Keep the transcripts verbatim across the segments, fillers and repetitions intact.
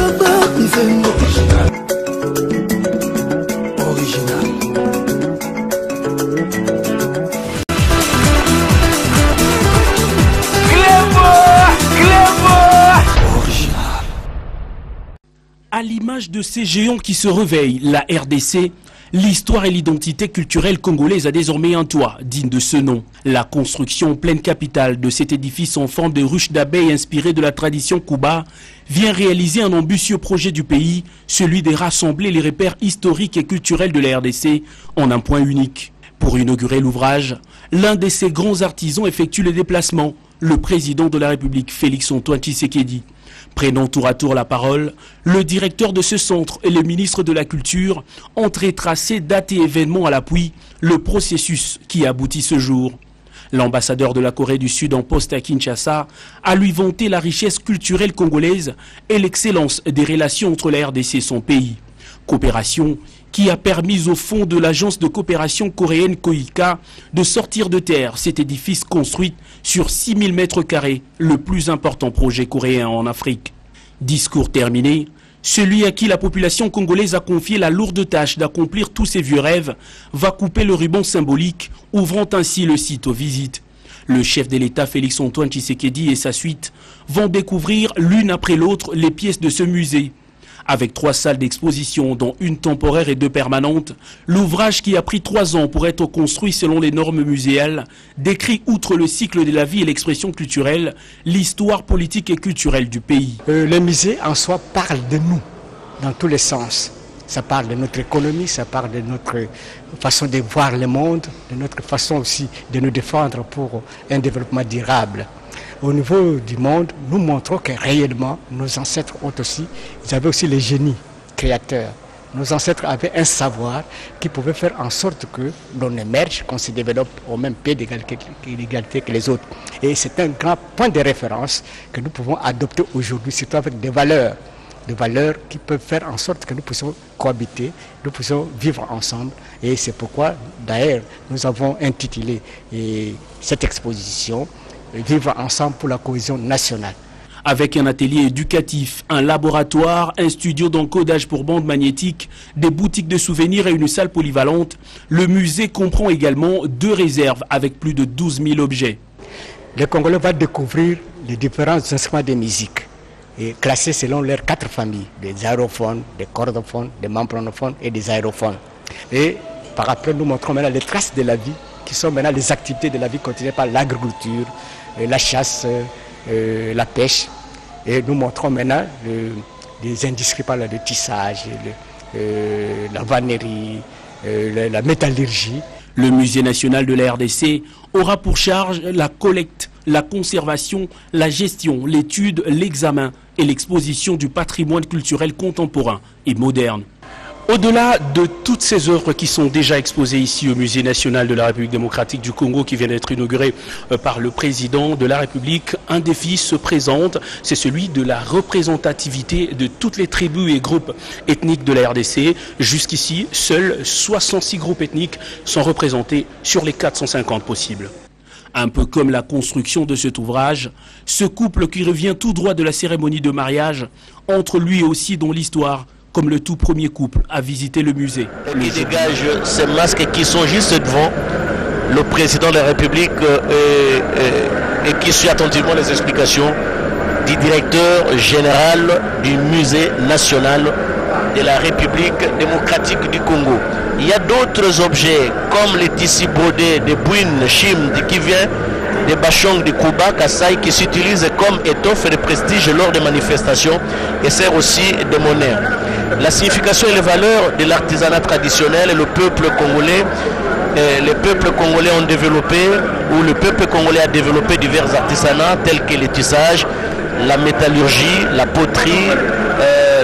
À l'image de ces géants qui se réveillent, la R D C, l'histoire et l'identité culturelle congolaise a désormais un toit digne de ce nom. La construction en pleine capitale de cet édifice en forme de ruche d'abeilles inspiré de la tradition Kuba vient réaliser un ambitieux projet du pays, celui de rassembler les repères historiques et culturels de la R D C en un point unique. Pour inaugurer l'ouvrage, l'un de ses grands artisans effectue le déplacement, le président de la République Félix-Antoine Tshisekedi. Prenant tour à tour la parole, le directeur de ce centre et le ministre de la Culture ont tracé date et événements à l'appui le processus qui aboutit ce jour. L'ambassadeur de la Corée du Sud en poste à Kinshasa a lui vanté la richesse culturelle congolaise et l'excellence des relations entre la R D C et son pays. Coopération qui a permis au fond de l'agence de coopération coréenne KOICA de sortir de terre cet édifice construit sur six mille mètres carrés, le plus important projet coréen en Afrique. Discours terminé, celui à qui la population congolaise a confié la lourde tâche d'accomplir tous ses vieux rêves va couper le ruban symbolique, ouvrant ainsi le site aux visites. Le chef de l'État Félix-Antoine Tshisekedi et sa suite vont découvrir l'une après l'autre les pièces de ce musée. Avec trois salles d'exposition, dont une temporaire et deux permanentes, l'ouvrage qui a pris trois ans pour être construit selon les normes muséales décrit, outre le cycle de la vie et l'expression culturelle, l'histoire politique et culturelle du pays. Euh, le musée en soi parle de nous, dans tous les sens. Ça parle de notre économie, ça parle de notre façon de voir le monde, de notre façon aussi de nous défendre pour un développement durable. Au niveau du monde, nous montrons que réellement, nos ancêtres ont aussi, ils avaient aussi les génies créateurs. Nos ancêtres avaient un savoir qui pouvait faire en sorte que l'on émerge, qu'on se développe au même pied d'égalité que les autres. Et c'est un grand point de référence que nous pouvons adopter aujourd'hui, surtout avec des valeurs, des valeurs qui peuvent faire en sorte que nous puissions cohabiter, nous puissions vivre ensemble. Et c'est pourquoi, d'ailleurs, nous avons intitulé et, cette exposition Vivre ensemble pour la cohésion nationale. Avec un atelier éducatif, un laboratoire, un studio d'encodage pour bandes magnétiques, des boutiques de souvenirs et une salle polyvalente, le musée comprend également deux réserves avec plus de douze mille objets. Le Congolais va découvrir les différents instruments de musique et classés selon leurs quatre familles, des aérophones, des chordophones, des membranophones et des aérophones. Et par après, nous montrons maintenant les traces de la vie qui sont maintenant les activités de la vie continuée par l'agriculture, la chasse, euh, la pêche. Et nous montrons maintenant euh, des industries par le tissage, le, euh, la vannerie, euh, la, la métallurgie. Le musée national de la R D C aura pour charge la collecte, la conservation, la gestion, l'étude, l'examen et l'exposition du patrimoine culturel contemporain et moderne. Au-delà de toutes ces œuvres qui sont déjà exposées ici au Musée national de la République démocratique du Congo qui vient d'être inauguré par le président de la République, un défi se présente, c'est celui de la représentativité de toutes les tribus et groupes ethniques de la R D C. Jusqu'ici, seuls soixante-six groupes ethniques sont représentés sur les quatre cent cinquante possibles. Un peu comme la construction de cet ouvrage, ce couple qui revient tout droit de la cérémonie de mariage entre lui aussi dans l'histoire, comme le tout premier couple à visiter le musée. Qui dégage ces masques qui sont juste devant le président de la République et, et, et qui suit attentivement les explications du directeur général du musée national de la République démocratique du Congo. Il y a d'autres objets comme les tissus brodés de Bouine, Chim, de Kivien, des Bachong, de Kuba, Kassai qui s'utilisent comme étoffe de prestige lors des manifestations et sert aussi de monnaie. La signification et les valeurs de l'artisanat traditionnel, le peuple congolais, euh, les peuples congolais ont développé, ou le peuple congolais a développé divers artisanats tels que le tissage, la métallurgie, la poterie, euh,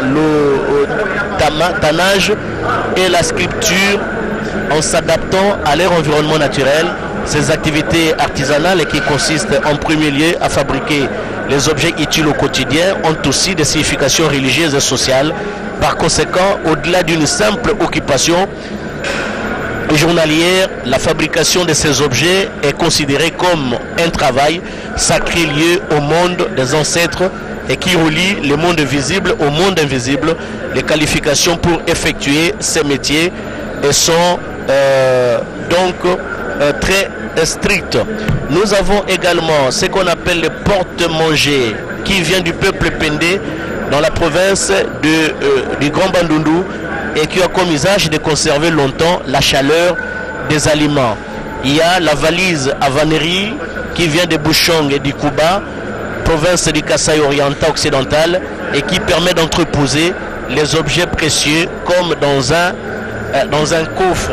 le tannage et la sculpture en s'adaptant à leur environnement naturel. Ces activités artisanales qui consistent en premier lieu à fabriquer les objets utiles au quotidien ont aussi des significations religieuses et sociales. Par conséquent, au-delà d'une simple occupation journalière, la fabrication de ces objets est considérée comme un travail sacré lié au monde des ancêtres et qui relie le monde visible au monde invisible. Les qualifications pour effectuer ces métiers sont euh, donc euh, très strictes. Nous avons également ce qu'on appelle le porte-manger qui vient du peuple Pendé dans la province de, euh, du Grand Bandundu et qui a comme usage de conserver longtemps la chaleur des aliments. Il y a la valise à vannerie qui vient de Bouchong et du Kuba, province du Kasaï oriental occidental, et qui permet d'entreposer les objets précieux comme dans un, euh, dans un coffre.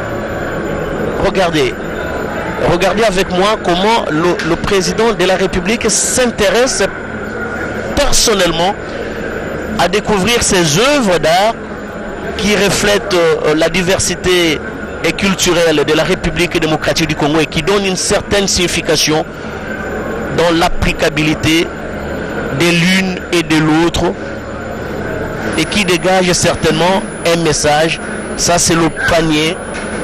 Regardez, regardez avec moi comment le, le président de la République s'intéresse personnellement à découvrir ces œuvres d'art qui reflètent euh, la diversité et culturelle de la République démocratique du Congo et qui donnent une certaine signification dans l'applicabilité de l'une et de l'autre et qui dégage certainement un message. Ça, c'est le panier.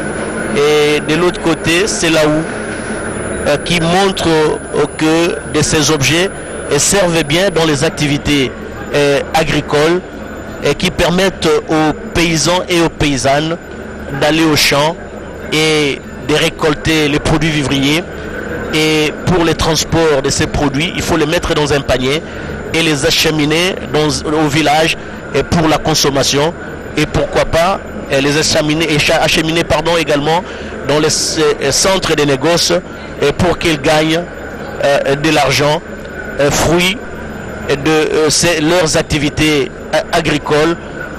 Et de l'autre côté, c'est là où euh, qui montre euh, que de ces objets euh, servent bien dans les activités euh, agricoles et qui permettent aux paysans et aux paysannes d'aller au champ et de récolter les produits vivriers. Et pour le transport de ces produits, il faut les mettre dans un panier et les acheminer dans, au village et pour la consommation. Et pourquoi pas les acheminer, acheminer pardon, également dans les centres de négoce pour qu'ils gagnent euh, de l'argent, euh, fruit de euh, leurs activités agricoles.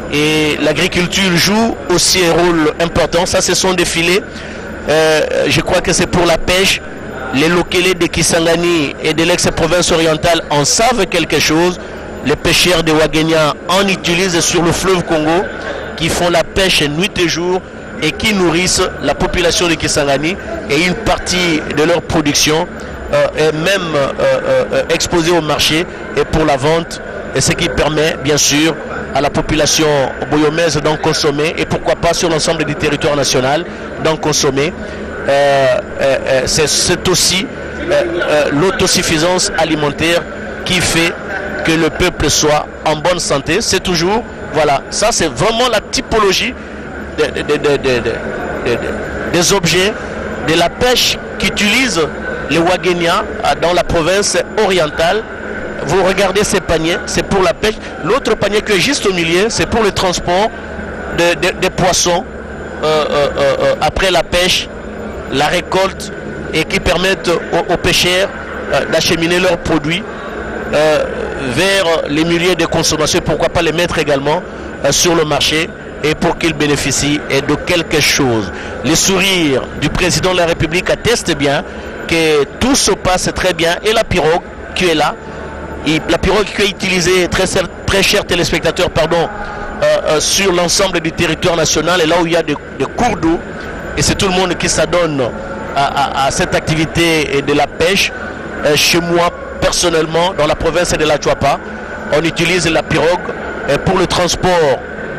Et l'agriculture joue aussi un rôle important. Ça, ce sont des filets. Euh, je crois que c'est pour la pêche. Les Lokele de Kisangani et de l'ex-province orientale en savent quelque chose. Les pêcheurs de Ouagenia en utilisent sur le fleuve Congo, qui font la pêche nuit et jour et qui nourrissent la population de Kisangani, et une partie de leur production euh, est même euh, euh, exposée au marché et pour la vente, et ce qui permet bien sûr à la population boyomaise d'en consommer, et pourquoi pas sur l'ensemble du territoire national d'en consommer. Euh, euh, c'est aussi euh, euh, l'autosuffisance alimentaire qui fait que le peuple soit en bonne santé. C'est toujours, voilà, ça c'est vraiment la typologie de, de, de, de, de, de, de, des objets de la pêche qu'utilisent les Ouagenia dans la province orientale. Vous regardez ces paniers, c'est pour la pêche. L'autre panier qui est juste au milieu, c'est pour le transport de, de, des poissons euh, euh, euh, après la pêche, la récolte, et qui permettent aux, aux pêcheurs euh, d'acheminer leurs produits euh, vers les milieux de consommation. Pourquoi pas les mettre également euh, sur le marché, et pour qu'ils bénéficient de quelque chose. Le sourire du président de la République atteste bien que tout se passe très bien, et la pirogue qui est là, et la pirogue qui est utilisée, très, très cher téléspectateurs, pardon, euh, euh, sur l'ensemble du territoire national, et là où il y a des, des cours d'eau, et c'est tout le monde qui s'adonne à, à, à cette activité de la pêche. Euh, chez moi, personnellement, dans la province de la Chuapa, on utilise la pirogue euh, pour le transport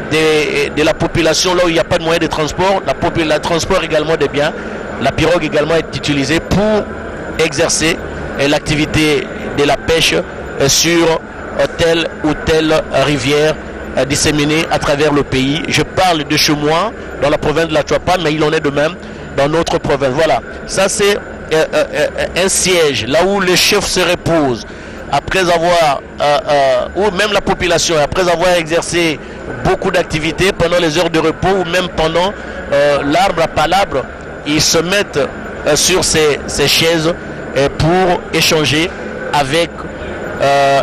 de, de la population, là où il n'y a pas de moyen de transport, la, le transport également des biens. La pirogue également est utilisée pour exercer euh, l'activité de la pêche euh, sur euh, telle ou telle rivière euh, disséminée à travers le pays. Je parle de chez moi, dans la province de la Chuapa, mais il en est de même dans notre province. Voilà, ça c'est euh, euh, un siège, là où le chef se repose, après avoir, euh, euh, ou même la population, après avoir exercé beaucoup d'activités pendant les heures de repos, ou même pendant euh, l'arbre à palabre, ils se mettent euh, sur ces, ces chaises euh, pour échanger avec euh,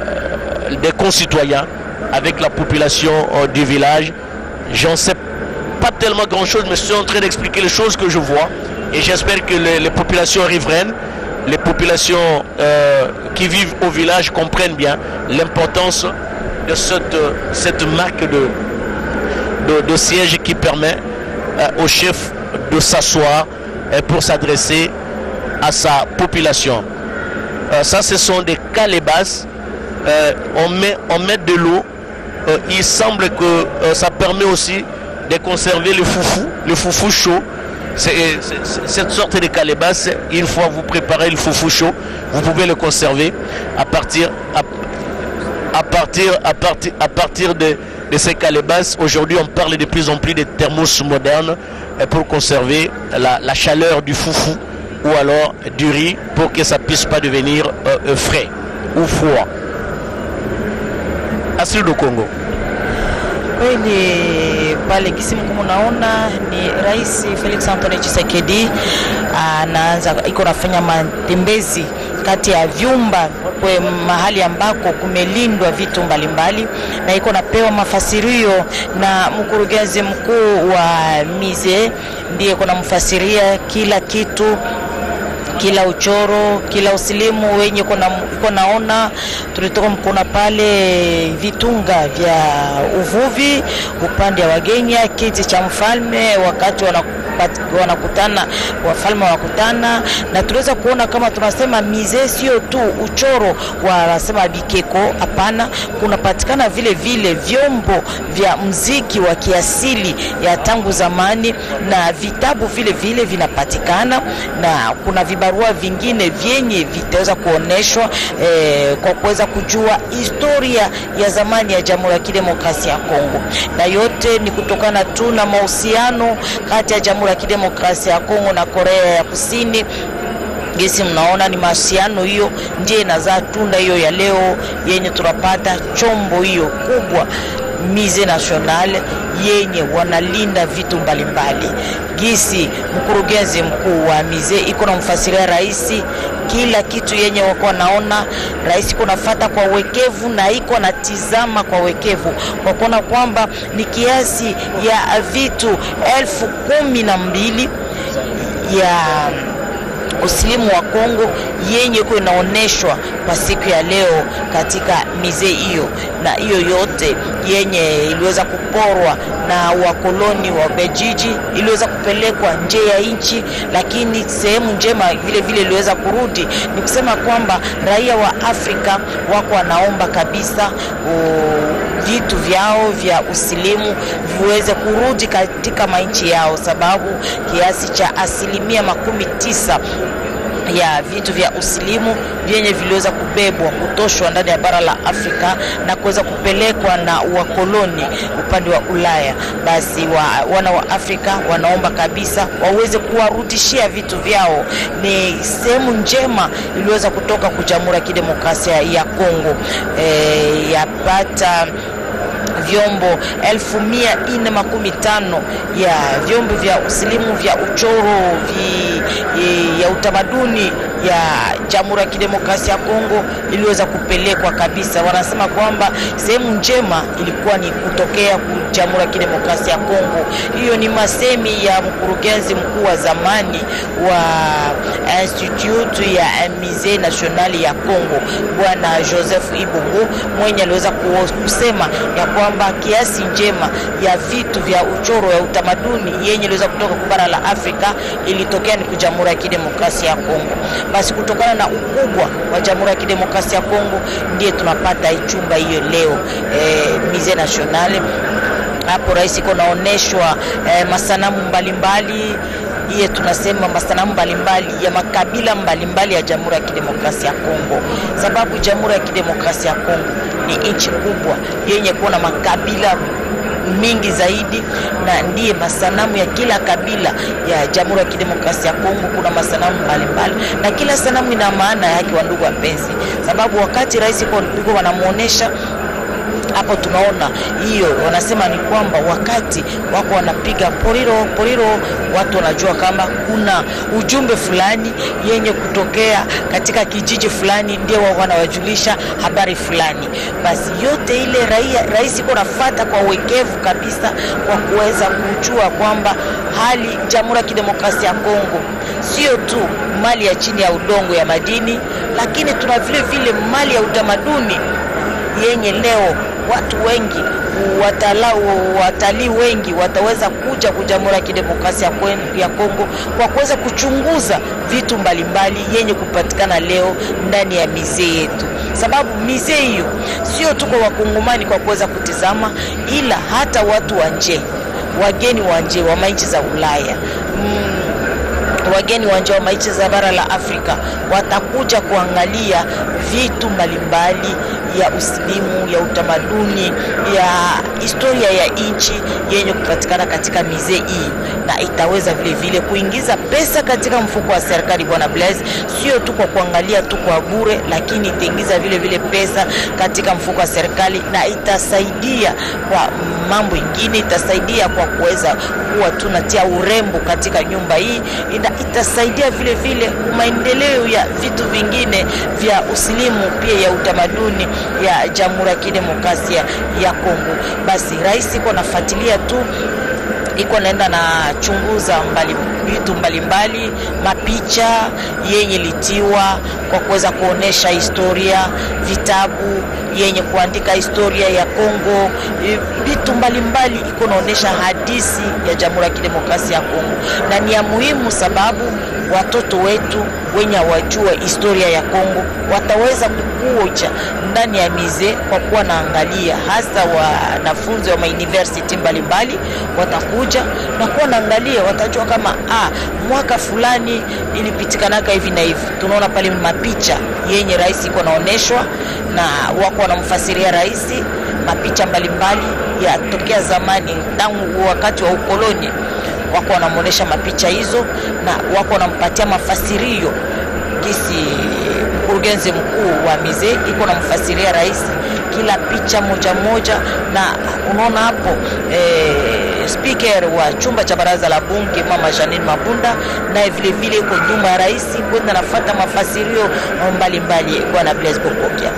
des concitoyens, avec la population euh, du village. J'en sais pas tellement grand chose, mais je suis en train d'expliquer les choses que je vois, et j'espère que les, les populations riveraines, les populations euh, qui vivent au village comprennent bien l'importance de cette, cette marque de, de, de siège qui permet euh, au chef de s'asseoir euh, pour s'adresser à sa population. Euh, ça, ce sont des calebasses. Euh, on met, on met de l'eau. Euh, il semble que euh, ça permet aussi de conserver le foufou, le foufou chaud. C'est, c'est, cette sorte de calebasse, une fois vous préparez le foufou chaud, vous pouvez le conserver à partir, à, à partir, à partir, à partir de, de ces calebasses, aujourd'hui on parle de plus en plus de thermos modernes pour conserver la, la chaleur du foufou ou alors du riz pour que ça puisse pas devenir euh, frais ou froid. Asili do Congo. Kweli pale kisimu kumunaona ni Rais Felix Antoine Tshisekedi anaanza iko nafanya matembezi kati ya vyumba kwa mahali ambako kumelindwa vitu mbalimbali na iko napewa mafasirio na mkurugenzi mkuu wa Mize, ndiye kuna mfasiria kila kitu, kila uchoro, kila usilimu wenye kuna naona. Tulitoka mkuna pale vitunga vya uvuvi upande wa wageni, kiti cha mfalme wakati wanakutana, wafalme wanakutana, na tuweza kuona kama tunasema Mize sio tu uchoro wanasema bikeko, hapana, kunapatikana vile vile vyombo vya muziki wa kiasili ya tangu zamani, na vitabu vile vile vinapatikana, na kuna vibarua vingine vyenye vitaweza kuoneshwa eh, kwa kuweza kujua historia ya zamani ya Jamhuri ya Kidemokrasia ya Kongo. Na yote ni kutokana tu na mahusiano kati ya Jamhuri ya Kidemokrasia ya Kongo na Korea ya Kusini. Gesi mnaona ni mahusiano hiyo ndiye inazaa tunda hiyo ya leo yenye tunapata chombo hiyo kubwa Mize National yenye wanalinda vitu mbalimbali. Gisi mkurugenzi mkuu wa Mize iko na mfasiria rais kila kitu yenye wako naona, rais iko nafuata kwa wekevu na iko natizama kwa wekevu kwa kuona kwamba ni kiasi ya vitu elfu kumi na mbili ya usilimu wa Kongo yenye kwa inaoneshwa kwa siku ya leo katika Mize hiyo, na hiyo yote yenye iliweza kuporwa na wakoloni wa Belgiji iliweza kupelekwa nje ya nchi, lakini sehemu njema vile vile iliweza kurudi. Ni kusema kwamba raia wa Afrika wako wanaomba kabisa o, vitu vyao vya usilimu viweze kurudi katika mainchi yao, sababu kiasi cha asilimia makumi tisa ya vitu vya usilimu vyenye viliweza kubebwa kutoshwa ndani ya bara la Afrika na kuweza kupelekwa na wakoloni upande wa Ulaya. Basi wa, wana wa Afrika wanaomba kabisa waweze kuwarudishia vitu vyao. Ni sehemu njema iliweza kutoka kwa Jamhuri ya Kidemokrasia ya Kongo, e, yapata vyombo elfu mia nne makumi tano ya vyombo vya usilimu vya uchoro vi, ya utamaduni ya Jamhuri ya Kidemokrasia ya Kongo iliweza kupelekwa kabisa. Wanasema kwamba sehemu njema ilikuwa ni kutokea kwa Jamhuri ya Kidemokrasia ya Kongo. Hiyo ni masemi ya mkurugenzi mkuu wa zamani wa Institute ya Mize National ya Kongo, Bwana Joseph Ibongo, mwenye aliweza kusema ya kwamba kiasi njema ya vitu vya uchoro ya utamaduni yenye iliweza kutoka kwa bara la Afrika ilitokea ni kwa Jamhuri ya Kidemokrasia ya Kongo. Basi kutokana na ukubwa wa Jamhuri ya Kidemokrasia ya Kongo ndiye tunapata ichumba hiyo leo, e, Mize National. Hapo rais iko naoneshwa e, masanamu mbalimbali, iye tunasema masanamu mbalimbali ya makabila mbalimbali ya Jamhuri ya Kidemokrasia ya Kongo, sababu Jamhuri ya Kidemokrasia ya Kongo ni nchi kubwa yenye kuna makabila mingi zaidi, na ndiye masanamu ya kila kabila ya Jamhuri ya Kidemokrasia ya Kongo. Kuna masanamu mbalimbali na kila sanamu ina maana yake, wa ndugu wapenzi, sababu wakati rais iko wanamuonesha hapo tunaona hiyo, wanasema ni kwamba wakati wako wanapiga poriro poriro, watu wanajua kama kuna ujumbe fulani yenye kutokea katika kijiji fulani, ndio wao wanawajulisha habari fulani. Basi yote ile raia rais iko nafuata kwa wekevu kabisa kwa kuweza kujua kwamba hali Jamhuri ya Kidemokrasia ya Kongo sio tu mali ya chini ya udongo ya madini, lakini tuna vile vile mali ya utamaduni yenye leo watu wengi watalau watalii wengi wataweza kuja kwa Jamhuri ya Kidemokrasia ya Kongo kwa kuweza kuchunguza vitu mbalimbali yenye kupatikana leo ndani ya mize yetu, sababu mize hiyo sio tu kwa wakongomani kwa kuweza kutizama, ila hata watu wa nje, wageni wa nje wa nchi za Ulaya, mm, wageni wa nje wa nchi za bara la Afrika watakuja kuangalia vitu mbalimbali ya usilimu, ya utamaduni, ya historia ya nchi yenye kupatikana katika mize hii, na itaweza vile vile kuingiza pesa katika mfuko wa serikali bwana Blaise, sio tu kwa kuangalia tu kwa bure, lakini itaingiza vile vile pesa katika mfuko wa serikali, na itasaidia kwa mambo mengine, itasaidia kwa kuweza kuwa tunatia urembo katika nyumba hii, ina itasaidia vile vile maendeleo ya vitu vingine vya usilimu pia ya utamaduni ya Jamhuri ya Kidemokrasia ya Kongo. Basi rais iko nafuatilia tu, iko naenda na chunguza mbali vitu mbalimbali, mapicha yenye litiwa kwa kuweza kuonesha historia, vitabu yenye kuandika historia ya Kongo, vitu mbalimbali iko naonesha hadithi ya Jamhuri ya Kidemokrasia ya Kongo, na ni ya muhimu sababu watoto wetu wenye wajua historia ya Kongo wataweza kukuja ndani ya mize kwa kuwa naangalia, hasa wanafunzi wa mauniversity mbalimbali watakuja na kuwa naangalia, watajua kama ah, mwaka fulani ilipitikanaka hivi na hivi. Tunaona pale mapicha yenye rais iko naoneshwa na wako wanamfasiria rais mapicha mbalimbali ya tokea zamani tangu wakati wa ukoloni, wako wanamuonesha mapicha hizo na wako wanampatia mafasirio kisi mkurugenzi mkuu wa mize iko na mfasiria rais kila picha moja moja, na unaona hapo eh, speaker wa chumba cha baraza la bunge mama Janine Mabunda na vile vile kwa nyuma ya rais kwenda nafuata mafasirio mbalimbali bwana Blaise Bokokia.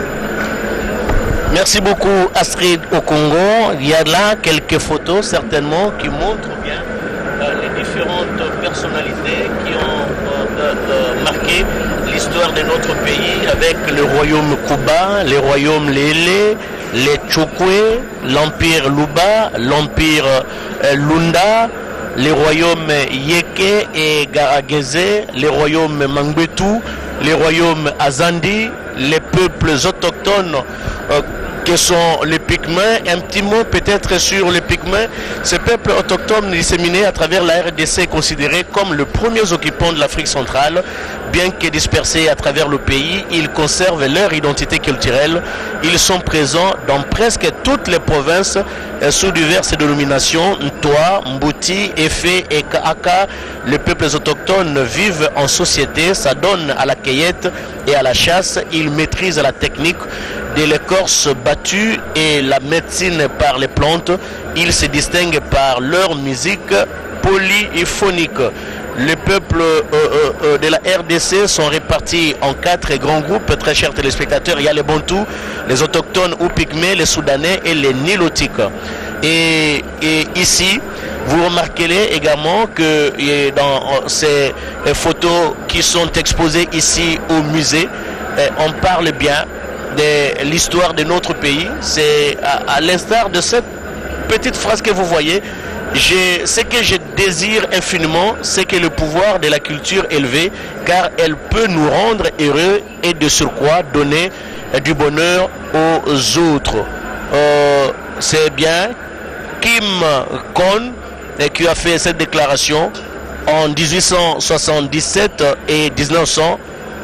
Merci beaucoup Astrid Okongo. Il y a là quelques photos certainement qui montrent bien euh, les différentes personnalités qui ont euh, euh, marqué l'histoire de notre pays, avec le royaume Kuba, les royaumes Lélé, les Tchokwe, l'empire Luba, l'empire euh, Lunda, les royaumes Yeke et Garageze, les royaumes Mangbetu, les royaumes Azandi, les peuples autochtones euh, que sont les Pygmées. Un petit mot peut-être sur les Pygmées. Ces peuples autochtones disséminés à travers la R D C considérés comme les premiers occupants de l'Afrique centrale. Bien que dispersés à travers le pays, ils conservent leur identité culturelle. Ils sont présents dans presque toutes les provinces euh, sous diverses dénominations. Ntoa, Mbouti, Efé et Kaaka. Les peuples autochtones vivent en société, s'adonnent à la cueillette et à la chasse. Ils maîtrisent la technique de l'écorce battue et la médecine par les plantes. Ils se distinguent par leur musique polyphonique. Les peuples euh, euh, de la R D C sont répartis en quatre grands groupes, très chers téléspectateurs. Il y a les Bantous, les autochtones ou Pygmées, les Soudanais et les Nilotiques. Et, et ici, vous remarquerez également que dans ces photos qui sont exposées ici au musée, on parle bien de l'histoire de notre pays. C'est à, à l'instar de cette petite phrase que vous voyez. Je, ce que je désire infiniment, c'est que le pouvoir de la culture élevé, car elle peut nous rendre heureux et de surcroît donner du bonheur aux autres. Euh, c'est bien Kim Kon qui a fait cette déclaration en dix-huit cent soixante-dix-sept et dix-neuf cent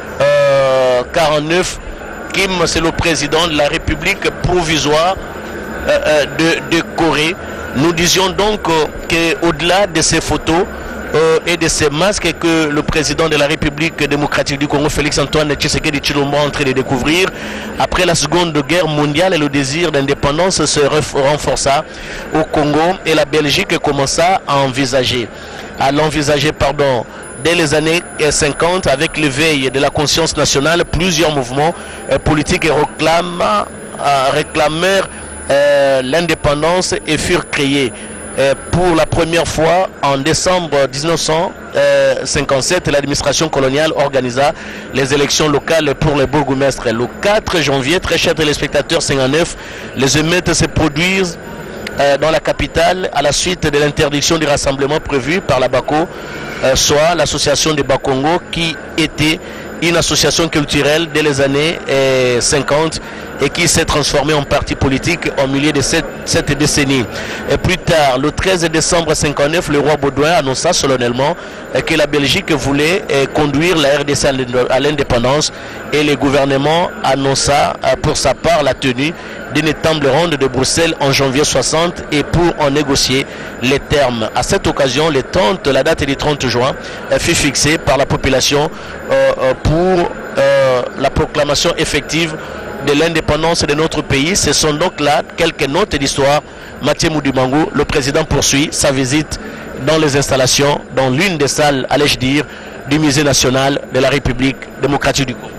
quarante-neuf. Kim, c'est le président de la République provisoire euh, de, de Corée. Nous disions donc euh, qu'au-delà de ces photos euh, et de ces masques que le président de la République démocratique du Congo, Félix-Antoine Tshisekedi Tshilombo, est en train de découvrir, après la Seconde Guerre mondiale, et le désir d'indépendance se renforça au Congo et la Belgique commença à envisager, à l'envisager, pardon, dès les années cinquante, avec l'éveil de la conscience nationale, plusieurs mouvements euh, politiques réclamèrent euh, réclamèrent Euh, l'indépendance et furent créés. Euh, pour la première fois en décembre dix-neuf cent cinquante-sept, l'administration coloniale organisa les élections locales pour les bourgmestres. Le quatre janvier, très chers téléspectateurs, cinquante-neuf, les émeutes se produisent euh, dans la capitale à la suite de l'interdiction du rassemblement prévu par la BACO, euh, soit l'association des Bakongo, qui était une association culturelle dès les années euh, cinquante et qui s'est transformé en parti politique au milieu de cette, cette décennie. Et plus tard, le treize décembre cinquante-neuf, le roi Baudouin annonça solennellement que la Belgique voulait conduire la R D C à l'indépendance et le gouvernement annonça pour sa part la tenue d'une table ronde de Bruxelles en janvier soixante et pour en négocier les termes. À cette occasion, le trente, la date du trente juin fut fixée par la population euh, pour euh, la proclamation effective de l'indépendance de notre pays. Ce sont donc là quelques notes d'histoire. Mathieu Moudimangou, le président, poursuit sa visite dans les installations, dans l'une des salles, allais-je dire, du musée national de la République démocratique du Congo.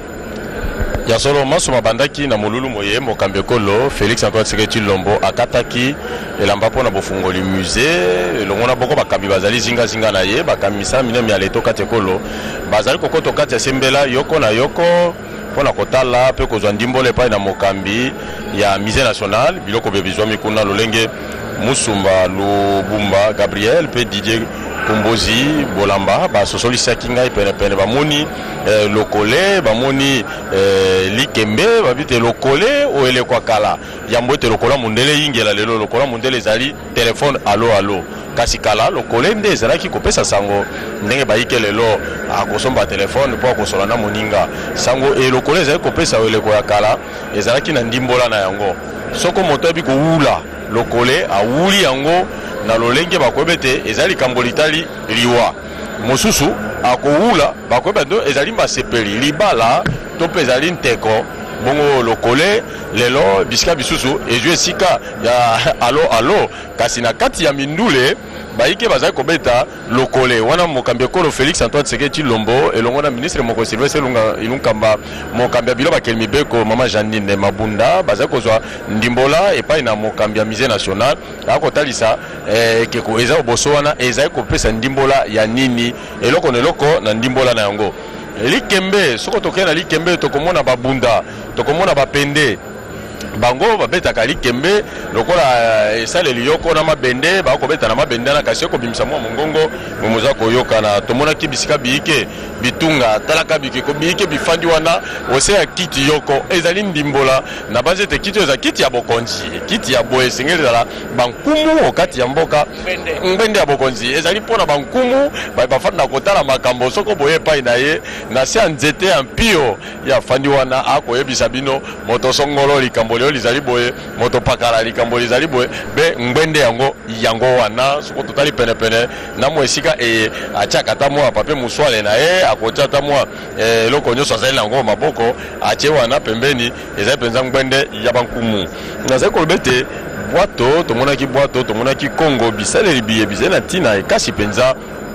Ya solo maso mabandaki na molulu moye mokambe kolo Félix Antoine Tshisekedi Tshilombo akataki elamba pona bofungoli musée longona boko bakambi bazali zinga zinga na ye bakamisa minemi ya leto kate kolo bazali kokoto kati ya sembela yoko na yoko pona kotala pe kozwa ndimbole pa na mokambi ya musée national biloko bebizwa mikuna lolenge Musumba Lubumba Gabriel pe Didier Kombozi Bolamba ba sosolisa kinga ipene pene ba moni eh, lokole ba moni eh, likembe ba bite lokole o ele kwa kala yambo te lokola mundele ingela lelo lokola mundele zali téléphone allo allo kasi kala lokole nde zalaki kopesa sango ndenge baike lelo akosomba téléphone po akosola na moninga sango e lokole zali kopesa o ele kwa kala ezalaki na ndimbola na yango soko moto bi ko wula lokole awuli yango na lolenge bakwebete ezali kambolitali liwa mosusu akowula bakwebete ezali masepeli libala to pe ezali nteko bongo lokole lelo bisika bisusu ezwe sika ya alo alo kasi na kati ya mindule baike bazali kobeta lokole wana mokambi ekolo Félix Antoine Tshisekedi Tshilombo elongo na ministre moko Sylvestre Ilunkamba mokambi bilo bakeli mibeko mama Janine Mabunda bazali kozwa ndimbola epai na mokambi ya musée national akotalisa eh, keko eza oboso wana ezali kopesa ndimbola ya nini eloko neloko na ndimbola na yango likembe soko tokena na likembe tokomona babunda tokomona bapende bango babetaka likembe lokola esaleli yoko na mabende bakobeta na mabende na kasi kobimisa mwa mongongo momoza koyoka na tomona kibisika biike bitunga talaka bike ko biike bifandi wana ose ya kiti yoko ezali ndimbola na bazete kiti eza kiti ya bokonzi kiti ya boye singeli dala bankumu okati ya mboka mbende ya bokonzi ezali pona bankumu bafanda kotala makambo soko boye pai na ye na se nzete ya mpio ya fandi wana akoyebisa bino moto songolo likambo leo lizali boye moto pakala likambo lizali boye be mbende yango yango wana soko totali pene pene na mwesika e achaka ta mwa pape muswale na e akocha ta mwa e loko nyoso azali yango maboko ache wana pembeni ezali penza mbende ya bankumu nazali kolbete bwato tomonaki bwato tomonaki Kongo bisaleli biye bizena tina e kasi penza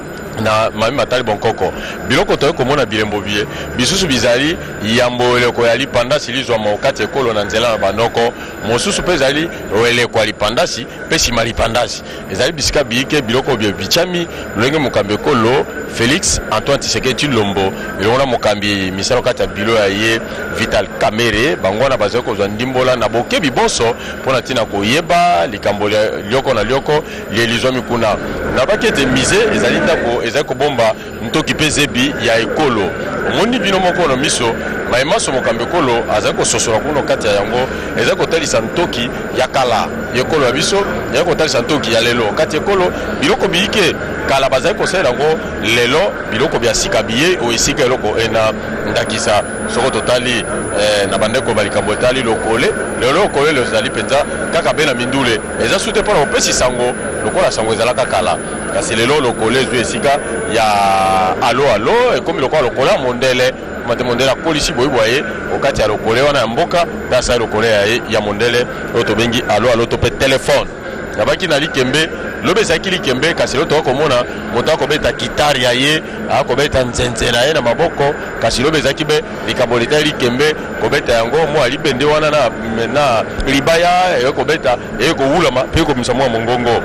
na mami matali bonkoko biloko toye komona bilembo bie bisusu bizali yambo eleko ya lipandasi lizwa maokati ekolo na nzela na banoko mosusu pe ezali eleko ya lipandasi pe sima lipandasi ezali bisika biike biloko bie bichami lolenge mokambi ekolo Félix Antoine Tshisekedi Tshilombo elongo mokambi misalo kati ya bilo ya ye Vital Kamerhe bango wana bazali kozwa ndimbola na bokebi bonso mpona ntina koyeba likambo lioko na lioko lielizwa mikuna na bakete mise ezali ndako ezali kobomba ntoki pe zebi ya ekolo omoni bino moko na miso maemaso mokambi ekolo azali kososola kuno kati ya yango ezali kotalisa ntoki ya kala ekolo ya biso ezali kotalisa ntoki ya lelo kati ekolo biloko biike kala bazali kosalela yango lelo biloko bya sika biye o esika eloko ena ndakisa soko totali eh, na bandeko balikambo etali lokole lelo lokole lelo ezali penza kaka be na mindule eza sute mpona kopesi sango lokola sango ezalaka kala kasi lelo lokole ezwi esika ya alo alo ekomi lokola lokola mondele mate mondele akolisi boyibwa ye okati ya lokole wana ya mboka mpe asali lokole ya ye ya mondele oyo tobengi alo alo to mpe telefone nabaki na likembe lobe ezalaki likembe kasi lo tokomona moto akobeta kitari ya ye akobeta nzenze na ye na maboko kasi lobe ezalaki be likambo litali likembe kobeta yango mwa libende wana na, na libaya ekobeta ekowulama mpe ekomisa mwa mongongo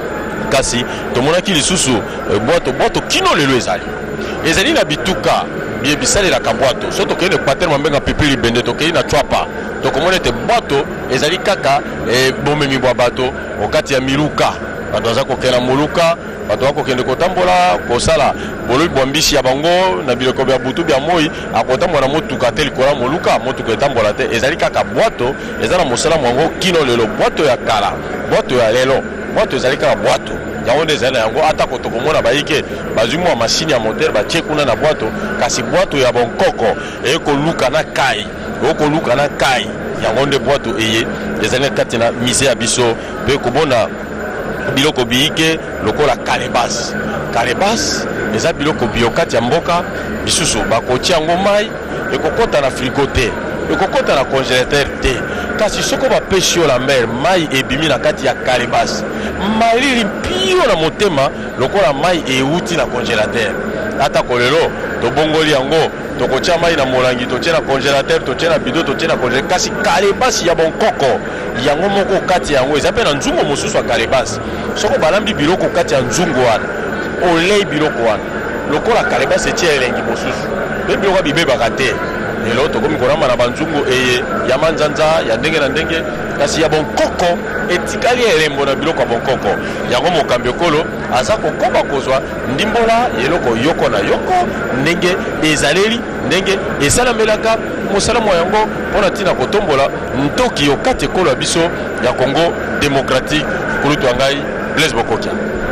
kasi tomonaki lisusu bwato bwato kino lelo ezali ezali na bituka bie bisalelaka bwato so tokei na patere mambenga pipi libende tokei na twapa tokomona ete bwato ezali kaka e, bomemi bwa bato okati ya miluka bato baza kokende moluka bato bakokende kotambola kosala boloi bwambisi ya bango na biloko ya butu bya moi akotambola motuka te likolo moluka motuka etambola te ezali kaka bwato eza na mosala mwango kino lelo bwato ya kala bwato ya lelo bwato ezali kaka bwato yango nde ezali na yango ata kotokomona bayike bazwi mwa mashine ya moteur batie kuna na bwato kasi bwato ya bonkoko ekoluka na kai ekoluka na kai yango nde bwato eye ezali kati na mise ya biso mpe kobona biloko biyike lokola kalebas kalebas eza biloko biokati ya mboka bisusu bakotia yango mai ekokota na frigo te ekokota na congélateur te kasi soko bapesi yo la mer mai ebimi na kati ya kalebas malili mpio na motema lokola mai euti na congélateur ata kolelo tobongoli yango tokotia mai na molangi totie na congélateur totie na bido totie na congélateur kasi kalebasi ya bonkoko yango moko kati yango eza mpe na nzungu mosusu ya kalebasi soko balambi biloko kati ya nzungu wana olei biloko wana lokola kalebasi etia elengi mosusu mpe biloko bibebaka te lelo tokomi kolamba na banzungu eye ya manzanza ya ndenge na ndenge kasi ya bonkoko etikali elembo na biloko ya bonkoko yango mokambi ekolo aza kokoba kozwa ndimbola eloko yoko na yoko ndenge ezaleli ndenge esalamelaka mosala mwa yango mpona ntina kotombola ntoki okati ekolo ya biso ya Congo démocratique kulutu ya ngai Blaise Bokokia.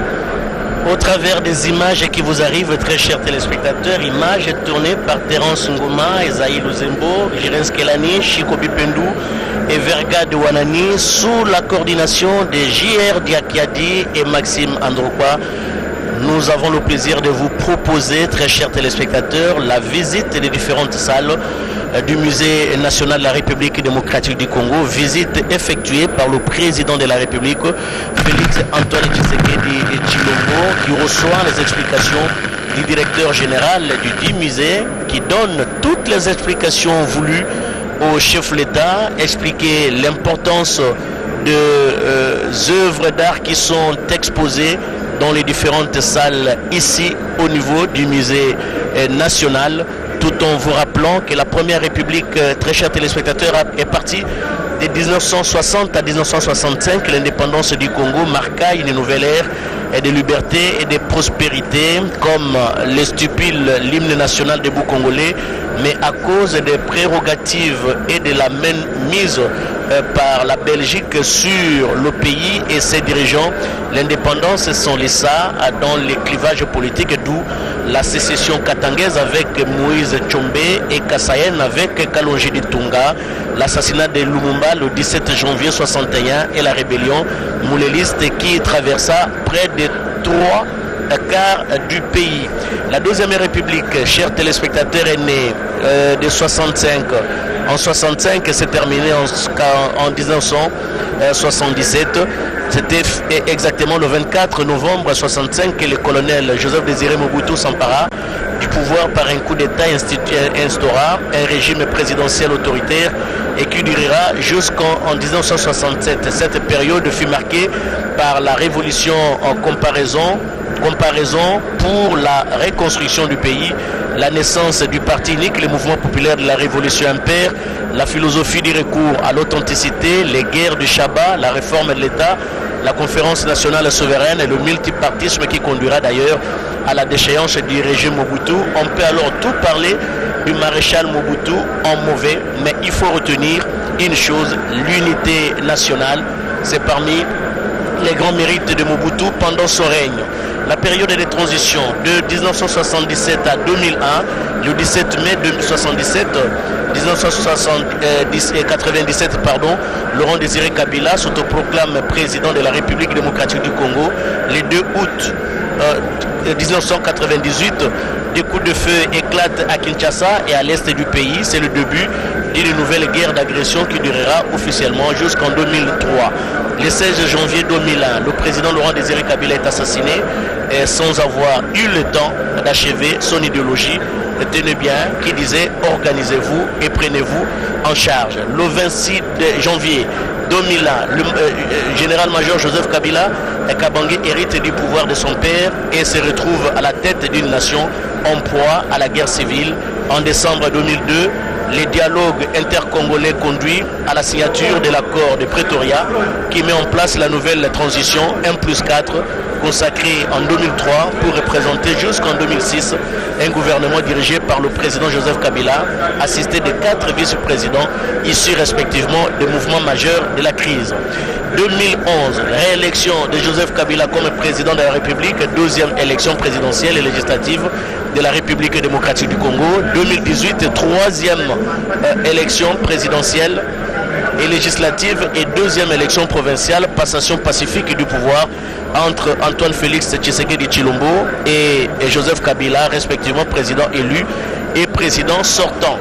Au travers des images qui vous arrivent, très chers téléspectateurs, images tournées par Terence Ngoma, Esaïe Luzembo, Jirens Kelani, Chiko Bipendou et Verga de Wanani, sous la coordination de J R Diakiadi et Maxime Androkwa. Nous avons le plaisir de vous proposer, très chers téléspectateurs, la visite des différentes salles du Musée national de la République démocratique du Congo, visite effectuée par le président de la République, Félix Antoine Tshisekedi Tshilombo, qui reçoit les explications du directeur général du dit musée, qui donne toutes les explications voulues au chef de l'État, expliquer l'importance de euh, œuvres d'art qui sont exposées dans les différentes salles ici au niveau du musée euh, national, tout en vous rappelant que la première république, euh, très chers téléspectateurs, est partie de mille neuf cent soixante à mille neuf cent soixante-cinq. L'indépendance du Congo marqua une nouvelle ère de liberté et de prospérité, comme le stipule l'hymne national des Bou Congolais, mais à cause des prérogatives et de la mise euh, par la Belgique sur le pays et ses dirigeants, l'indépendance s'en laissa dans les clivages politiques, d'où la sécession katangaise avec Moïse Tchombe et Kassayen avec Kalonji Ditunga, l'assassinat de Lumumba le dix-sept janvier soixante et un et la rébellion mouléliste qui traversa près de trois quarts du pays. La deuxième république, chers téléspectateurs, est née euh, de soixante-cinq. En soixante-cinq, c'est terminé en, en mille neuf cent soixante-dix-sept. C'était exactement le vingt-quatre novembre mille neuf cent soixante-cinq que le colonel Joseph Désiré Mobutu s'empara du pouvoir par un coup d'État, instaura un régime présidentiel autoritaire et qui durera jusqu'en mille neuf cent soixante-sept. Cette période fut marquée par la révolution en comparaison, comparaison pour la reconstruction du pays, la naissance du parti unique, le mouvement populaire de la révolution impère, la philosophie du recours à l'authenticité, les guerres du Shabbat, la réforme de l'État, la conférence nationale souveraine et le multipartisme qui conduira d'ailleurs à la déchéance du régime Mobutu. On peut alors tout parler du maréchal Mobutu en mauvais, mais il faut retenir une chose, l'unité nationale, c'est parmi les grands mérites de Mobutu pendant son règne. La période de transition de mille neuf cent soixante-dix-sept à deux mille un, le dix-sept mai mille neuf cent soixante-dix-sept, mille neuf cent quatre-vingt-dix-sept, pardon, Laurent Désiré Kabila s'autoproclame président de la République démocratique du Congo. Le deux août euh, mille neuf cent quatre-vingt-dix-huit, des coups de feu éclatent à Kinshasa et à l'est du pays. C'est le début d'une nouvelle guerre d'agression qui durera officiellement jusqu'en deux mille trois. Le seize janvier deux mille un, le président Laurent Désiré Kabila est assassiné et sans avoir eu le temps d'achever son idéologie, tenez bien, qui disait « Organisez-vous et prenez-vous en charge ». Le vingt-six janvier deux mille un, le euh, général-major Joseph Kabila Kabange hérite du pouvoir de son père et se retrouve à la tête d'une nation en proie à la guerre civile. En décembre deux mille deux, les dialogues intercongolais conduits à la signature de l'accord de Pretoria qui met en place la nouvelle transition un plus quatre consacrée en deux mille trois pour représenter jusqu'en deux mille six un gouvernement dirigé par le président Joseph Kabila, assisté de quatre vice-présidents issus respectivement des mouvements majeurs de la crise. deux mille onze, réélection de Joseph Kabila comme président de la République, deuxième élection présidentielle et législative de la République démocratique du Congo. deux mille dix-huit, troisième euh, élection présidentielle et législative et deuxième élection provinciale, passation pacifique du pouvoir entre Antoine Félix Tshisekedi Tshilombo et, et Joseph Kabila, respectivement président élu et président sortant.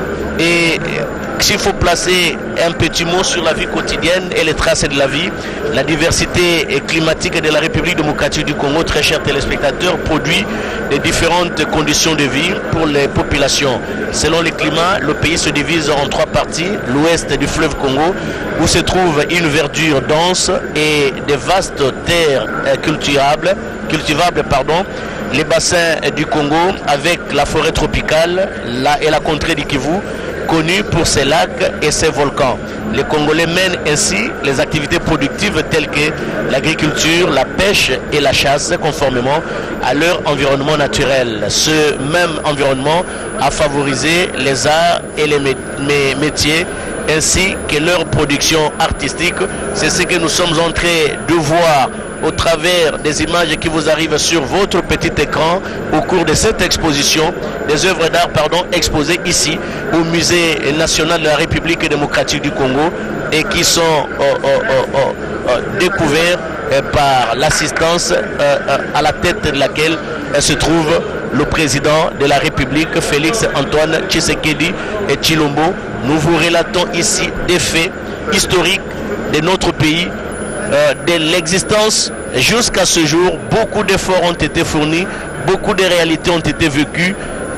Et s'il faut placer un petit mot sur la vie quotidienne et les traces de la vie, la diversité climatique de la République démocratique du Congo, très chers téléspectateurs, produit des différentes conditions de vie pour les populations. Selon le climat, le pays se divise en trois parties. L'ouest du fleuve Congo, où se trouve une verdure dense et des vastes terres cultivables, cultivables pardon, les bassins du Congo avec la forêt tropicale la, et la contrée du Kivu, connu pour ses lacs et ses volcans. Les Congolais mènent ainsi les activités productives telles que l'agriculture, la pêche et la chasse conformément à leur environnement naturel. Ce même environnement a favorisé les arts et les métiers ainsi que leur production artistique. C'est ce que nous sommes en train de voir au travers des images qui vous arrivent sur votre petit écran au cours de cette exposition, des œuvres d'art pardon, exposées ici au Musée national de la République démocratique du Congo et qui sont euh, euh, euh, euh, découvertes euh, par l'assistance euh, euh, à la tête de laquelle euh, se trouve le président de la République, Félix Antoine Tshisekedi et Tshilombo. Nous vous relatons ici des faits historiques de notre pays, euh, de l'existence jusqu'à ce jour. Beaucoup d'efforts ont été fournis, beaucoup de réalités ont été vécues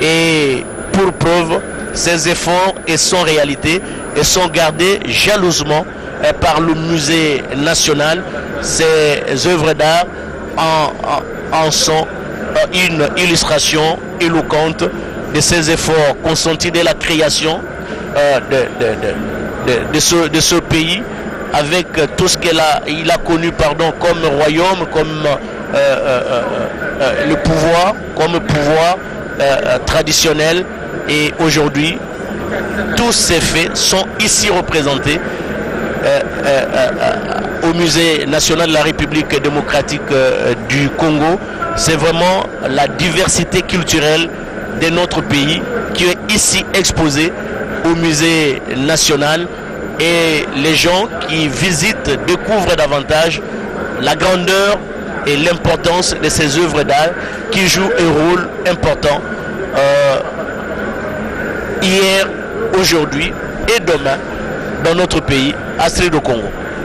et pour preuve, ces efforts et sont réalité et sont gardés jalousement euh, par le musée national. Ces œuvres d'art en, en, en sont euh, une illustration éloquente de ces efforts consentis dès la création euh, de, de, de, de, de, ce, de ce pays, avec euh, tout ce qu'il a, il a connu pardon, comme royaume, comme euh, euh, euh, le pouvoir, comme pouvoir euh, traditionnel. Et aujourd'hui, tous ces faits sont ici représentés euh, euh, euh, au Musée national de la République démocratique euh, du Congo. C'est vraiment la diversité culturelle de notre pays qui est ici exposée au Musée national. Et les gens qui visitent découvrent davantage la grandeur et l'importance de ces œuvres d'art qui jouent un rôle important euh, hier, aujourd'hui et demain dans notre pays, asili do Congo.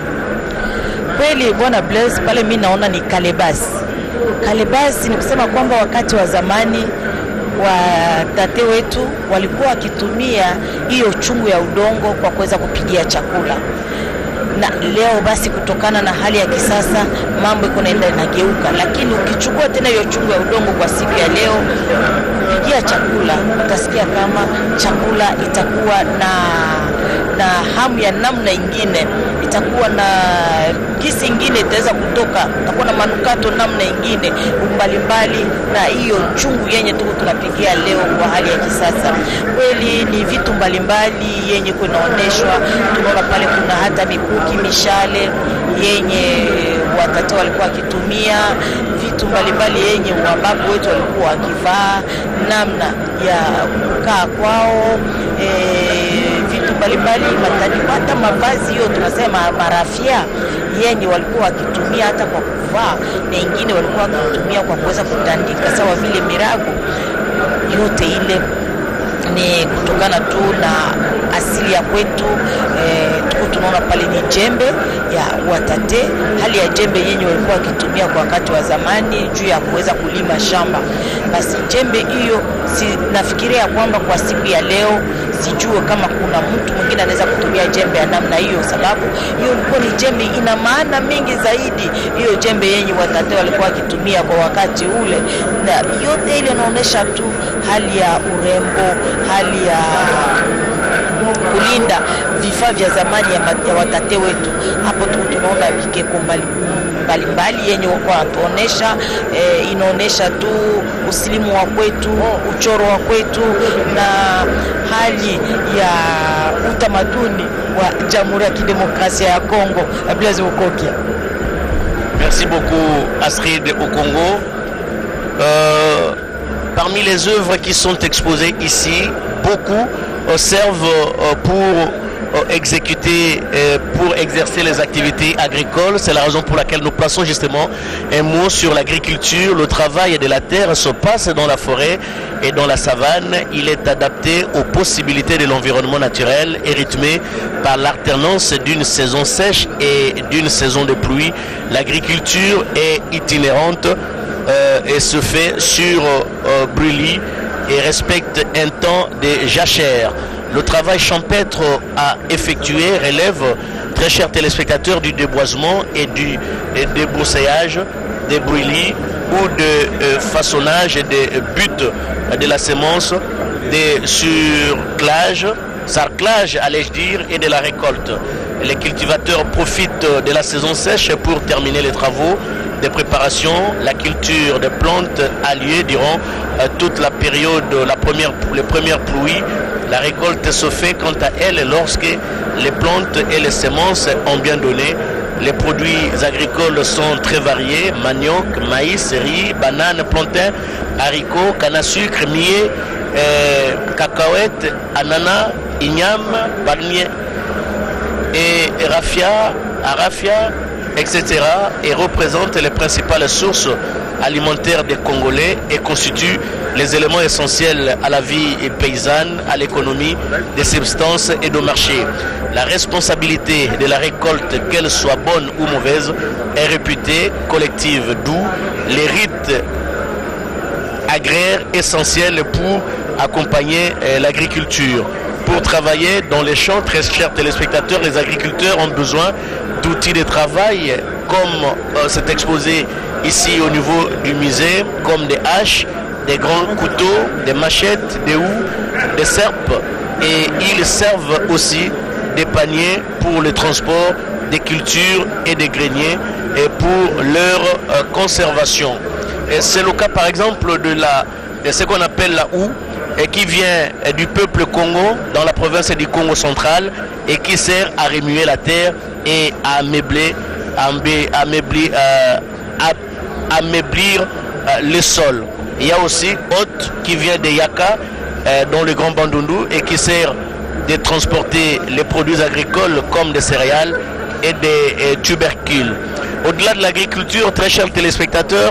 Kweli bwana Blaise, pale mimi naona ni kalebasi. Kalebasi ni kusema kwamba wakati wa zamani wa tate wetu walikuwa wakitumia hiyo chungu ya udongo kwa kuweza kupigia chakula. Na leo basi kutokana na hali ya kisasa mambo iko naenda inageuka, lakini ukichukua tena hiyo chungu ya udongo kwa siku ya leo kupigia chakula, utasikia kama chakula itakuwa na na hamu ya namna ingine, itakuwa na kisi ingine itaweza kutoka, itakuwa na manukato namna ingine mbalimbali na hiyo chungu yenye tuko tunapigia leo kwa hali ya kisasa. Kweli ni vitu mbalimbali yenye kunaoneshwa. Tunaona pale kuna hata mikuki, mishale yenye watoto walikuwa wakitumia, vitu mbalimbali yenye wababu wetu walikuwa wakivaa, namna ya kukaa kwao, e, vitu mbalimbali matani, hata mavazi hiyo tunasema marafia yenye walikuwa wakitumia hata kwa kuvaa, na ingine walikuwa wakitumia kwa kuweza kutandika sawa vile mirago. Yote ile ni kutokana tu na asili ya kwetu. E, tuko tunaona pale ni jembe ya watate, hali ya jembe yenye walikuwa wakitumia kwa wakati wa zamani juu ya kuweza kulima shamba. Basi jembe hiyo si nafikiria kwamba kwa siku ya leo sijue kama kuna mtu mwingine anaweza kutumia jembe ya namna hiyo, sababu hiyo ilikuwa ni jembe ina maana mingi zaidi, hiyo jembe yenye watate walikuwa wakitumia kwa wakati ule. Na yote ile inaonyesha tu hali ya urembo, hali ya kulinda vifaa vya zamani ya, ya watate wetu. Hapo tunaona vikeko mbalimbali yenye wako wanatuonesha, e, inaonesha tu usilimu wa kwetu, uchoro wa kwetu na hali ya utamaduni wa Jamhuri ya Kidemokrasia ya Kongo. Blaise Bukokia. Merci beaucoup Astrid au Congo. Euh, parmi les œuvres qui sont exposées ici, beaucoup euh, servent euh, pour euh, exécuter, euh, pour exercer les activités agricoles. C'est la raison pour laquelle nous plaçons justement un mot sur l'agriculture. Le travail de la terre se passe dans la forêt et dans la savane. Il est adapté aux possibilités de l'environnement naturel et rythmé par l'alternance d'une saison sèche et d'une saison de pluie. L'agriculture est itinérante euh, et se fait sur euh, brûlis et respecte un temps de jachère. Le travail champêtre à effectuer relève, très chers téléspectateurs, du déboisement et du et débroussaillage, des brûlis ou de euh, façonnage et des buts de la semence, des surclages, sarclage allais-je dire, et de la récolte. Les cultivateurs profitent de la saison sèche pour terminer les travaux de préparation. La culture des plantes a lieu durant euh, toute la période, la première, les premières pluies. La récolte se fait quant à elle lorsque les plantes et les semences ont bien donné. Les produits agricoles sont très variés: manioc, maïs, riz, bananes, plantains, haricots, canne à sucre, millet, euh, cacahuètes, ananas, igname, palmier et raffia, arafia, et cetera et représentent les principales sources alimentaires des Congolais et constituent les éléments essentiels à la vie paysanne, à l'économie, des substances et de marché. La responsabilité de la récolte, qu'elle soit bonne ou mauvaise, est réputée collective, d'où les rites agraires essentiels pour accompagner l'agriculture. Pour travailler dans les champs, très chers téléspectateurs, les agriculteurs ont besoin d'outils de travail comme euh, c'est exposé ici au niveau du musée, comme des haches, des grands couteaux, des machettes, des houes, des serpes, et ils servent aussi des paniers pour le transport des cultures et des greniers et pour leur euh, conservation. Et c'est le cas par exemple de, la, de ce qu'on appelle la houe, et qui vient du peuple Congo dans la province du Congo central et qui sert à remuer la terre et à ameubler, à ameublir, euh, à ameublir euh, le sol. Il y a aussi Haute qui vient de Yaka euh, dans le Grand Bandundu et qui sert de transporter les produits agricoles comme des céréales et des et tubercules. Au-delà de l'agriculture, très chers téléspectateurs,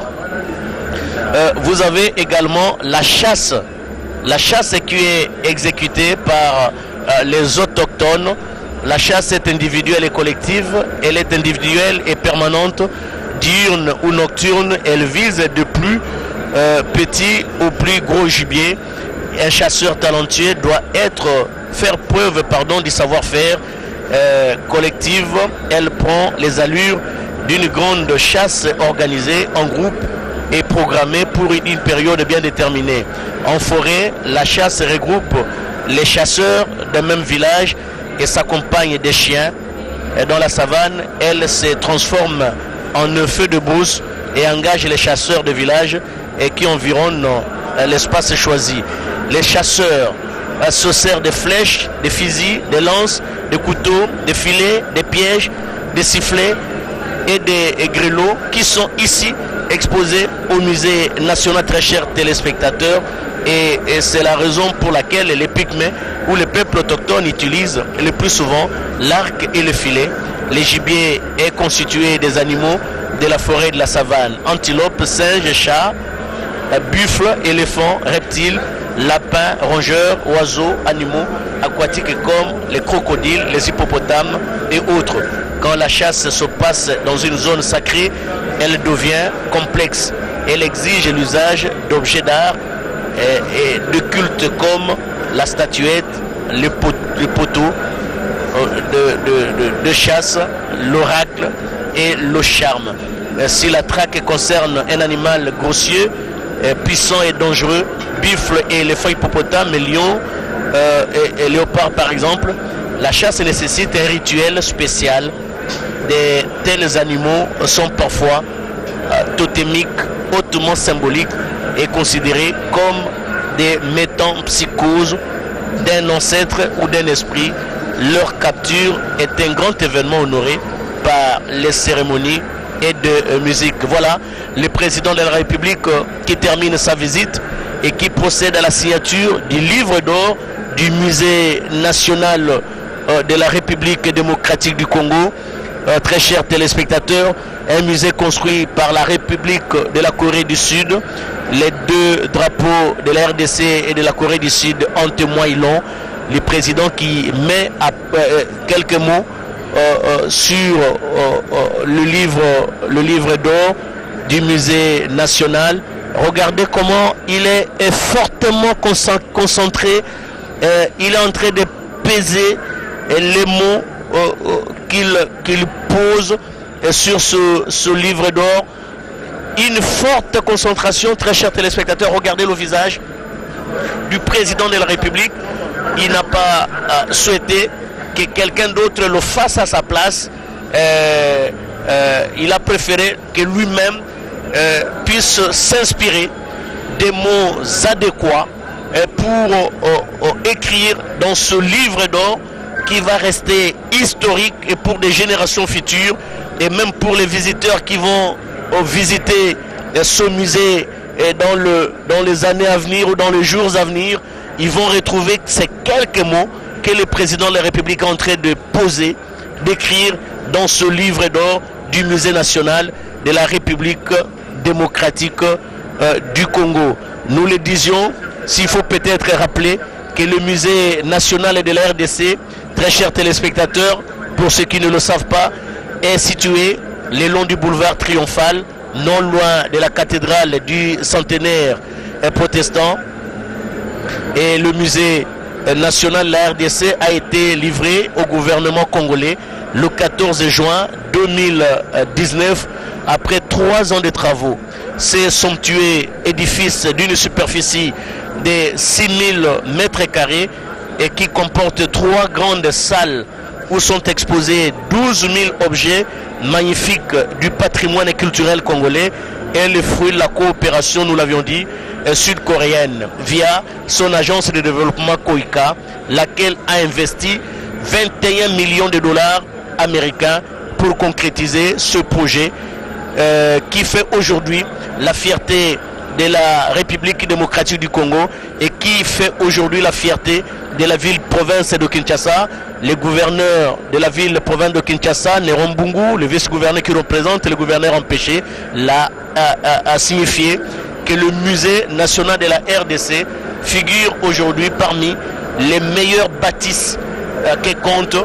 euh, vous avez également la chasse. La chasse qui est exécutée par euh, les autochtones. La chasse est individuelle et collective. Elle est individuelle et permanente, diurne ou nocturne. Elle vise de plus euh, petit au plus gros gibier. Un chasseur talentueux doit être, faire preuve pardon, du savoir-faire euh, collective. Elle prend les allures d'une grande chasse organisée en groupe et programmée pour une période bien déterminée. En forêt, la chasse regroupe les chasseurs d'un même village et s'accompagne des chiens. Et dans la savane, elle se transforme en un feu de brousse et engage les chasseurs de village et qui environnent l'espace choisi. Les chasseurs se servent des flèches, des fusils, des lances, des couteaux, des filets, des pièges, des sifflets et des grelots qui sont ici exposés au musée national, très chers téléspectateurs. Et, et c'est la raison pour laquelle les Pygmées ou les peuples autochtones utilisent le plus souvent l'arc et le filet. Le gibier est constitué des animaux de la forêt de la savane: antilopes, singes, chats, buffles, éléphants, reptiles, lapins, rongeurs, oiseaux, animaux aquatiques comme les crocodiles, les hippopotames et autres. Quand la chasse se passe dans une zone sacrée, elle devient complexe. Elle exige l'usage d'objets d'art et, et de culte comme la statuette, le, pot, le poteau de, de, de, de chasse, l'oracle et le charme. Si la traque concerne un animal grossier, puissant et dangereux, buffle et éléphant, hippopotame, lion, euh, et, et léopard par exemple, la chasse nécessite un rituel spécial. De tels animaux sont parfois euh, totémiques, hautement symboliques et considérés comme des métampsychoses d'un ancêtre ou d'un esprit. Leur capture est un grand événement honoré par les cérémonies et de euh, musique. Voilà le président de la République euh, qui termine sa visite et qui procède à la signature du livre d'or du musée national euh, de la République démocratique du Congo. Euh, très chers téléspectateurs, un musée construit par la République de la Corée du Sud. Les deux drapeaux de la R D C et de la Corée du Sud en témoignent long. Le président qui met à, euh, quelques mots euh, euh, sur euh, euh, le livre, le livre d'or du musée national. Regardez comment il est, est fortement concentré. Euh, il est en train de peser les mots euh, euh, qu'il qu'il pose sur ce, ce livre d'or. Une forte concentration, très chers téléspectateurs. Regardez le visage du président de la République. Il n'a pas euh, souhaité que quelqu'un d'autre le fasse à sa place. Euh, euh, il a préféré que lui-même euh, puisse s'inspirer des mots adéquats euh, pour euh, euh, écrire dans ce livre d'or qui va rester historique et pour des générations futures et même pour les visiteurs qui vont euh, visiter euh, ce musée euh, dans, le, dans les années à venir ou dans les jours à venir. Ils vont retrouver ces quelques mots que le président de la République est en train de poser, d'écrire dans ce livre d'or du musée national de la République démocratique euh, du Congo. Nous le disions, s'il faut peut-être rappeler que le musée national de la R D C, très chers téléspectateurs, pour ceux qui ne le savent pas, est situé le long du boulevard Triomphal, non loin de la cathédrale du centenaire protestant. Et le musée national de la R D C a été livré au gouvernement congolais le quatorze juin deux mille dix-neuf après trois ans de travaux. Ce somptueux édifice d'une superficie de six mille mètres carrés et qui comporte trois grandes salles où sont exposés douze mille objets magnifiques du patrimoine culturel congolais est le fruit de la coopération, nous l'avions dit, sud-coréenne via son agence de développement KOICA, laquelle a investi vingt et un millions de dollars américains pour concrétiser ce projet euh, qui fait aujourd'hui la fierté de la République démocratique du Congo et qui fait aujourd'hui la fierté de la ville-province de Kinshasa. Le gouverneur de la ville-province de Kinshasa, Néron Mbungu, le vice-gouverneur qui représente le gouverneur empêché, l'a a, a, a signifié que le musée national de la R D C figure aujourd'hui parmi les meilleures bâtisses euh, que compte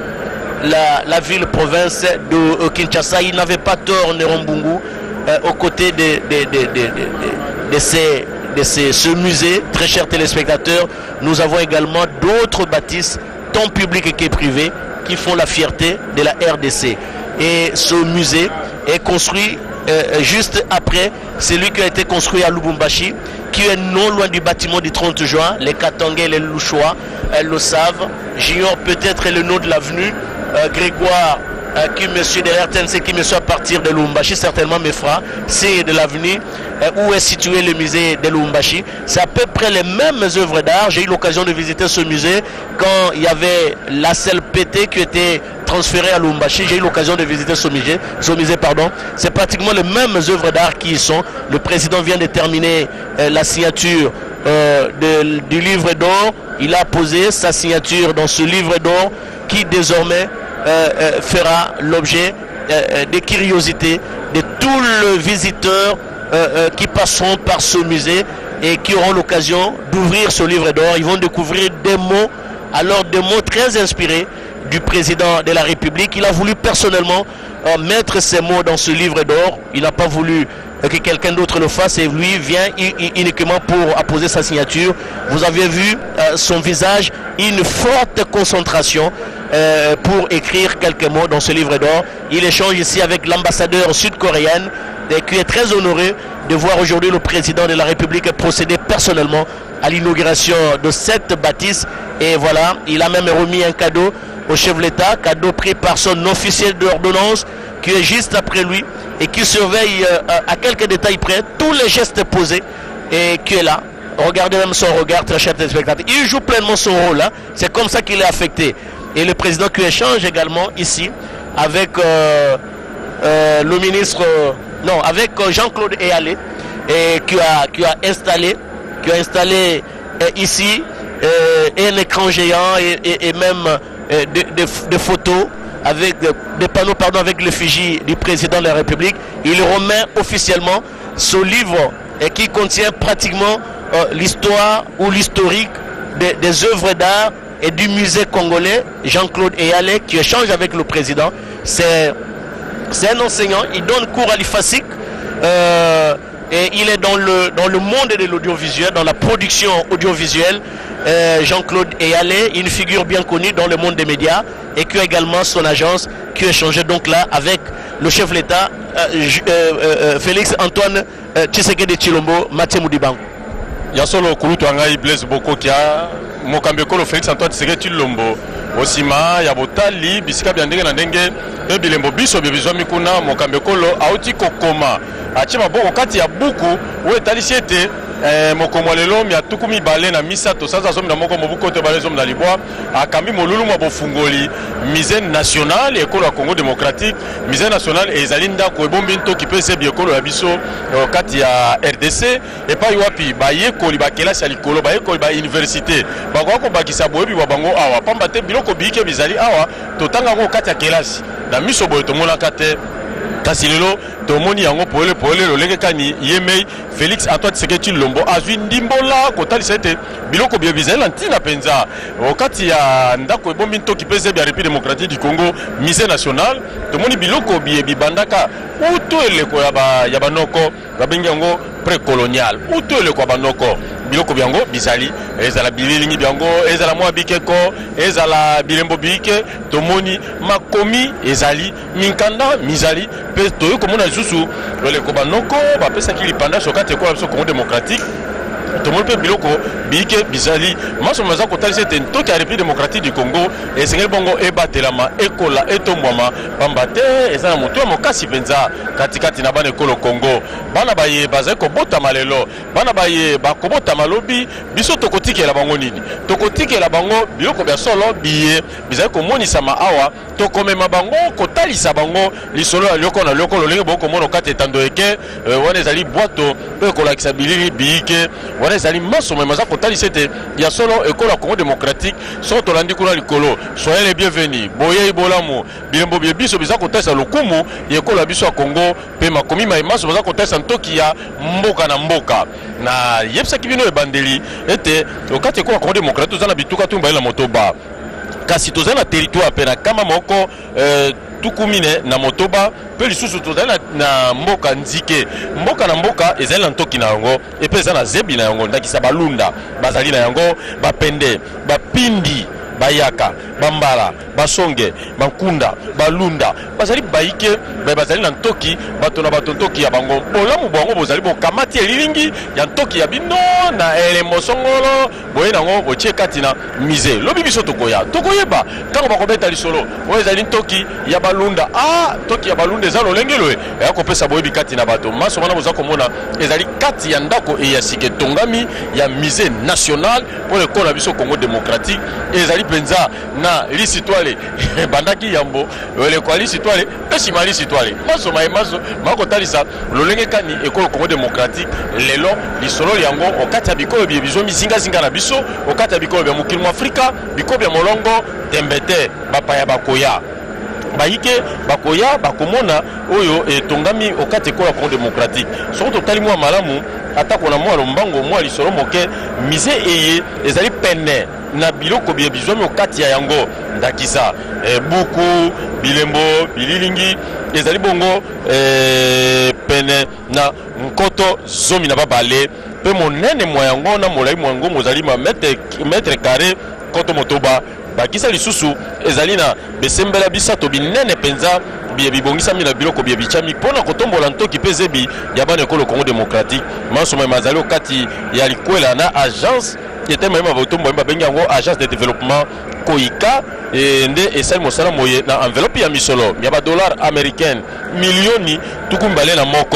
la, la ville-province de euh, Kinshasa. Il n'avait pas tort, Néron Mbungu, euh, aux côtés de, de, de, de, de, de, de, ces, de ces, ce musée. Très chers téléspectateurs, nous avons également d'autres bâtisses, tant publiques que privées, qui font la fierté de la R D C. Et ce musée est construit Euh, juste après celui qui a été construit à Lubumbashi, qui est non loin du bâtiment du trente juin. Les Katangais et les Louchois, elles le savent. J'ignore peut-être le nom de l'avenue. Euh, Grégoire, euh, qui monsieur de l'R T N C, qui monsieur à partir de Lubumbashi, certainement me fera, c'est de l'avenue euh, où est situé le musée de Lubumbashi. C'est à peu près les mêmes œuvres d'art. J'ai eu l'occasion de visiter ce musée quand il y avait la C L P T qui était transféré à Lubumbashi. J'ai eu l'occasion de visiter ce musée, ce musée pardon. C'est pratiquement les mêmes œuvres d'art qui y sont. Le président vient de terminer euh, la signature euh, de, du livre d'or. Il a posé sa signature dans ce livre d'or qui désormais euh, euh, fera l'objet euh, des curiosités de tous les visiteurs euh, euh, qui passeront par ce musée et qui auront l'occasion d'ouvrir ce livre d'or. Ils vont découvrir des mots, alors des mots très inspirés du président de la République. Il a voulu personnellement euh, mettre ces mots dans ce livre d'or. Il n'a pas voulu euh, que quelqu'un d'autre le fasse et lui vient uniquement pour apposer sa signature. Vous avez vu euh, son visage, une forte concentration euh, pour écrire quelques mots dans ce livre d'or. Il échange ici avec l'ambassadeur sud-coréenne qui est très honoré de voir aujourd'hui le président de la République procéder personnellement à l'inauguration de cette bâtisse. Et voilà, il a même remis un cadeau au chef de l'État, cadeau pris par son officier d'ordonnance qui est juste après lui et qui surveille euh, à quelques détails près tous les gestes posés et qui est là. Regardez même son regard, très cher téléspectateur. Il joue pleinement son rôle, hein. C'est comme ça qu'il est affecté. Et le président qui échange également ici avec euh, euh, le ministre, euh, non, avec Jean-Claude Eyalé, et qui a, qui a installé, qui a installé euh, ici euh, un écran géant et, et, et même euh, des, des, des photos avec des panneaux pardon, avec l'effigie du président de la République. Il remet officiellement ce livre et qui contient pratiquement euh, l'histoire ou l'historique des, des œuvres d'art et du musée congolais. Jean-Claude Eyalé qui échange avec le président. C'est un enseignant, il donne cours à l'I F A S I C euh, et il est dans le, dans le monde de l'audiovisuel, dans la production audiovisuelle. Euh, Jean-Claude Eyalé, une figure bien connue dans le monde des médias et qui a également son agence qui a échangé donc là avec le chef de l'État euh, euh, euh, Félix Antoine euh, Tshisekedi Tshilombo, Mathieu Moudibango. Yasolo Kulutu Angai Blaise Bokokia, Mokambekolo Félix Antoine Tshisekedi Tshilombo, Osima, Yabotali, Bisika Biandenge Nandenge, Ebilembo Biso Bibizwa Mikuna, Mokambekolo, Aoti Kokoma, Achima Boko Kati ya Buku, Oué Talisiete. Eh, mokomo lelo mi atukumi bale na misato sasa somi na moko mobuko te bale somi na libwa akambi molulu mwa bofungoli musée national ekolo ya Congo démocratique musée national ezali ndako ebombi ntoki pe se biekolo ya biso kati ya R D C epai wapi bayekoli bakelasi ya likolo bayekoli ba université bakoka kobakisa boyebi bwa bango awa pamba te biloko biyike bizali awa totanga yango kati ya kelasi na miso boye tomonaka te kasi lelo tomoni yango poele poele lolenge kani yemei Félix Antoine Tshisekedi Tshilombo azwi ndimbola kotalisa ete biloko bie bizali na ntina penza okati ya ndako ebombi ntoki mpe ya République démocratique du Congo musée national tomoni biloko bie bibandaka uto eleko ya banoko babengi yango précolonial uto eleko ya banoko biloko biango bizali ezala bililingi biango ezala mwa bikeko ezala bilembo bike tomoni makomi ezali minkanda mizali pe toyo komona lisusu loleko banoko bapesaki lipanda sokate kwa biso Congo démocratique tomoni pe biloko bike bizali maso maza kotalisa ete ntoki ya République démocratique du Congo esengeli bongo ebatelama ekola etombwama pamba te eza na moto ya mokasi mpenza katikati na bana ekolo Congo bana baye bazali kobotama lelo bana baye bakobotama lobi biso tokotikela bango nini tokotikela bango biloko bya solo biye bizali komonisama awa tokomema bango kotalisa bango lisolo ya lioko na lioko lolenge bokomona kati etando eke wana ezali bwato mpe ekolakisa bilili biyike wana ezali maso mema za kotalisa ete ya solo ekolo ya Congo démocratique so tolandi kuna likolo soyez les bienvenus boye ibolamu bilembo bie biso biza kotalisa lokumu ekolo ya biso ya Congo mpe makomi maso baza kotalisa ntoki ya mboka na mboka na yebisaki bino ebandeli ete okati ekolo ya Congo démocratique toza na bituka tumba na motoba kasi toza na territoire pe na kama moko euh, tukumine na motoba pe lisusu tozali na, na mboka nzike mboka na mboka ezali na ntoki na yango epe eza na zebi na yango ndakisa balunda bazali na yango bapende bapindi bayaka bambala basonge bankunda balunda bazali baike bazali na ntoki bato na bato ntoki ya bango bolamu bango bozali bokamati elilingi ya ntoki ya bino na elembo songolo boye nango botie kati na musée lobi biso tokoya tokoyeba tango bakobeta lisolo oyo ezali ntoki ya balunda ah ntoki ya balunda eza lolenge loye ya kopesa boyebi kati na bato maso wana boza komona ezali kati ya ndako eya sike tongami ya musée national pour ekolo biso Congo démocratique ezali penza na lisitwale bandaki yambo le kwa lisitwale esima lisitwale maso mai maso mako talisa lolenge kani ekolo Congo démocratique lelo lisolo yango okati bikolo bie bizo mizinga zinga na biso okati bikolo bya mukili mu Afrika bikolo bya molongo tembete bapaya bakoya baike bakoya bakomona oyo etongami okati ekolo Congo démocratique soko totali mwa malamu atako na mwa lombango mwa lisolo moke mise eye ezali pene na biloko bie bizwami okati ya yango ndakisa e, buku bilembo bililingi ezali bongo e, pene na nkoto zomi na babale pe monene mwa yango na molai mwa yango mozali ma metre, metre carré koto motoba bakisa lisusu ezali na besembela bisato binene penza bia bibongisami na biloko bia bichami pona kotombola ntoki pe zebi ya bana ekolo Congo démocratique masoma mazali okati ya likwela na agence était même abotombo ba bengi yango agence de développement Koika et nde esali mosala moye na enveloppe ya misolo ya ba dollar américaine milioni tukumbale na moko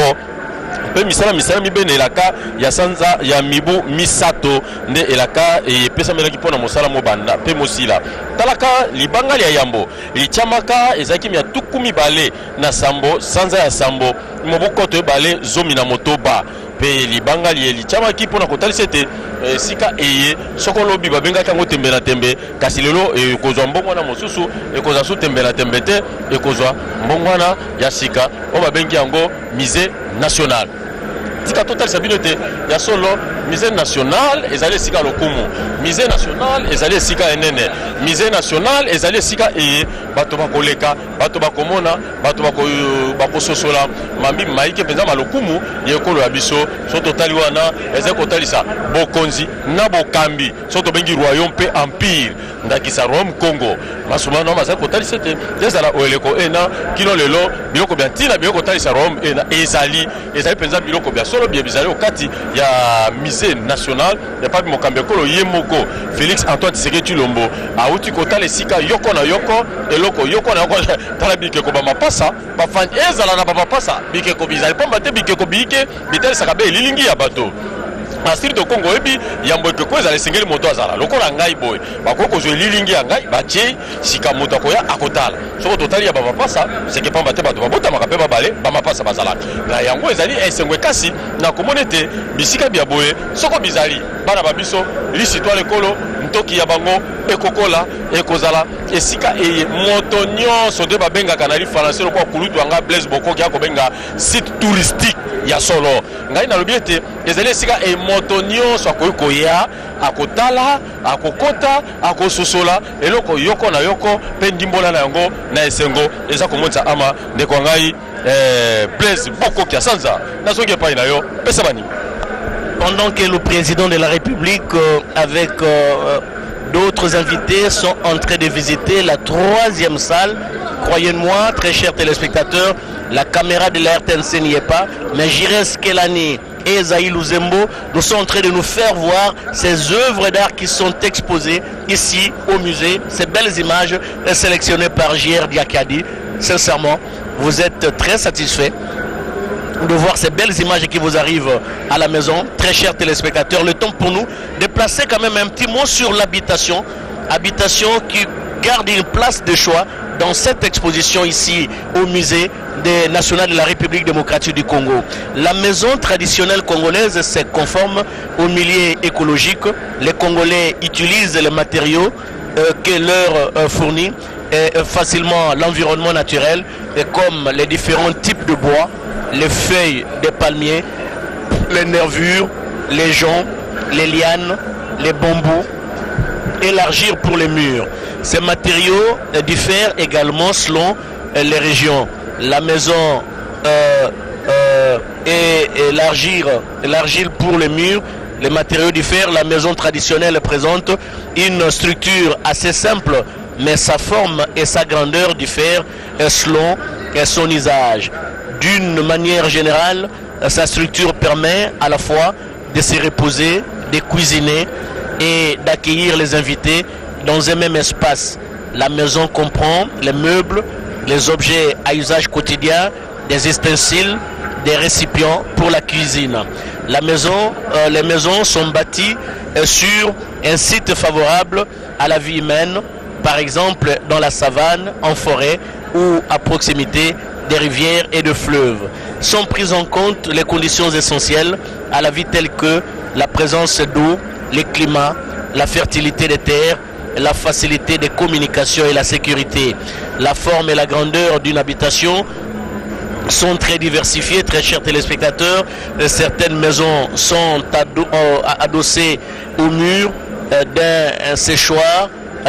pe misala misala mibene elaka ya sanza ya mibu misato nde elaka e pesa melaki pona mosala mobanda pe mosila talaka libanga ya yambo lichamaka ezaki mia tukumi bale na sambo sanza ya sambo mobukoto bale zomi na motoba pe libanga li lichamaki pona kotalisa te e, sika eye sokolobi babenga kango tembe na tembe kasi lelo e, kozwa mbongwana mosusu e kozwa su tembe na tembe te e kozwa mbongwana ya sika o babengi yango musée national tika total sabinote ya solo musée national ezali sika lokumu musée national ezali sika enene musée national ezali sika eye bato bakoleka bato bakomona bato bako bakososola mambi maike penza malokumu yekolo ya biso so totali wana ezali kotalisa bokonzi na bokambi so to bengi royaume pe empire ndakisa Rome Congo masuma no mazali kotalisa te ezala oeleko ena kilo lelo biloko bya ntina biloko kotalisa Rome ena ezali ezali penza biloko bya solo bien bizali okati ya musée national ya papi mokambekolo yemoko Félix Antoine Tshisekedi Tshilombo auti kotala sika yoko na yoko eloko yoko na yoko tala bikeko ba mapasa ba fan ezala na ba mapasa bikeko bizali pomba te bikeko bike bitali sakabe lilingi ya bato Astrid de Congo ebi yambo ekeko ezala singeli moto azala lokola ngai boy bakoko zo lilingi ya ngai bache sika moto akoya akotala soko totali ya ba mapasa seke pomba te bato babota makape babale ba mapasa bazala na yango ezali esengwe kasi na komonete bisika bia boye soko bizali bana babiso lisitwa lekolo ntoki ya bango ekokola ekozala esika eye moto nyonso de babenga kanali français lokwa kulutu anga Blaise Bokoki akobenga site touristique ya solo ngai na lobiete ezali esika e moto nyonso akoya akotala akokota akososola eloko yoko na yoko pe ndimbola na yango na esengo eza komonza ama ndeko ngai eh, Blaise Bokoki asanza nazongi epai na yo pesa bani. Pendant que le président de la République euh, avec euh, d'autres invités sont en train de visiter la troisième salle, croyez-moi, très chers téléspectateurs, la caméra de la R T N C n'y est pas, mais Jires Kelani et Zaï Luzembo nous sont en train de nous faire voir ces œuvres d'art qui sont exposées ici au musée, ces belles images sélectionnées par J R Diakadi. Sincèrement, vous êtes très satisfaits de voir ces belles images qui vous arrivent à la maison. Très chers téléspectateurs, le temps pour nous de placer quand même un petit mot sur l'habitation. Habitation qui garde une place de choix dans cette exposition ici au musée des national de la République démocratique du Congo. La maison traditionnelle congolaise se conforme au milieu écologique. Les Congolais utilisent les matériaux euh, que leur euh, fournit et, euh, facilement l'environnement naturel, et comme les différents types de bois, les feuilles des palmiers, les nervures, les joncs, les lianes, les bambous, élargir pour les murs. Ces matériaux diffèrent également selon les régions. La maison euh, euh, est élargir, élargir pour les murs. Les matériaux diffèrent. La maison traditionnelle présente une structure assez simple, mais sa forme et sa grandeur diffèrent selon son usage. D'une manière générale, sa structure permet à la fois de se reposer, de cuisiner et d'accueillir les invités dans un même espace. La maison comprend les meubles, les objets à usage quotidien, des ustensiles, des récipients pour la cuisine. La maison, euh, les maisons sont bâties euh, sur un site favorable à la vie humaine, par exemple dans la savane, en forêt ou à proximité des rivières et de fleuves. Sont prises en compte les conditions essentielles à la vie telles que la présence d'eau, le climat, la fertilité des terres, la facilité des communications et la sécurité. La forme et la grandeur d'une habitation sont très diversifiées, très chers téléspectateurs. Certaines maisons sont adossées au mur d'un séchoir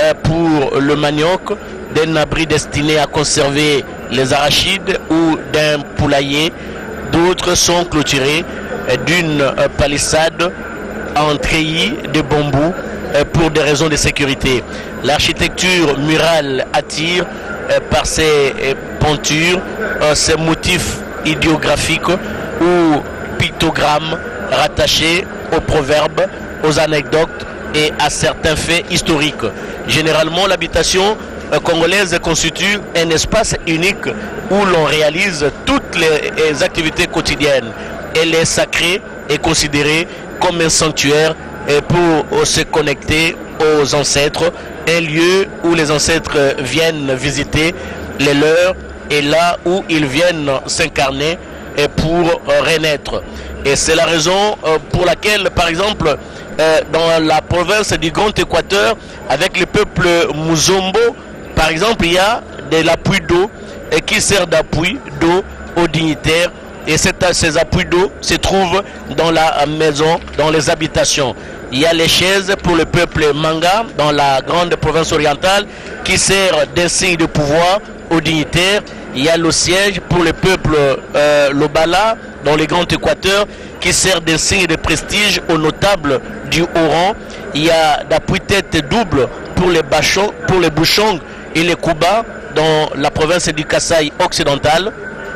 pour le manioc, d'un abri destiné à conserver les arachides ou d'un poulailler. D'autres sont clôturées d'une palissade en treillis de bambou pour des raisons de sécurité. L'architecture murale attire euh, par ses euh, peintures, euh, ses motifs idéographiques ou pictogrammes rattachés aux proverbes, aux anecdotes et à certains faits historiques. Généralement, l'habitation euh, congolaise constitue un espace unique où l'on réalise toutes les, les activités quotidiennes. Elle est sacrée et considérée comme un sanctuaire euh, pour euh, se connecter aux ancêtres, un lieu où les ancêtres viennent visiter les leurs et là où ils viennent s'incarner pour renaître. Et c'est la raison pour laquelle, par exemple, dans la province du Grand Équateur, avec le peuple Muzombo, par exemple, il y a de l'appui d'eau qui sert d'appui d'eau aux dignitaires. Et ces appuis d'eau se trouvent dans la maison, dans les habitations. Il y a les chaises pour le peuple Manga dans la grande province orientale qui sert d'insigne de pouvoir aux dignitaires. Il y a le siège pour le peuple euh, Lobala dans le Grand Équateur qui sert d'insigne de prestige aux notables du haut rang. Il y a d'appui-tête double pour les, bachons, pour les Bouchons et les Kuba dans la province du Kasaï occidental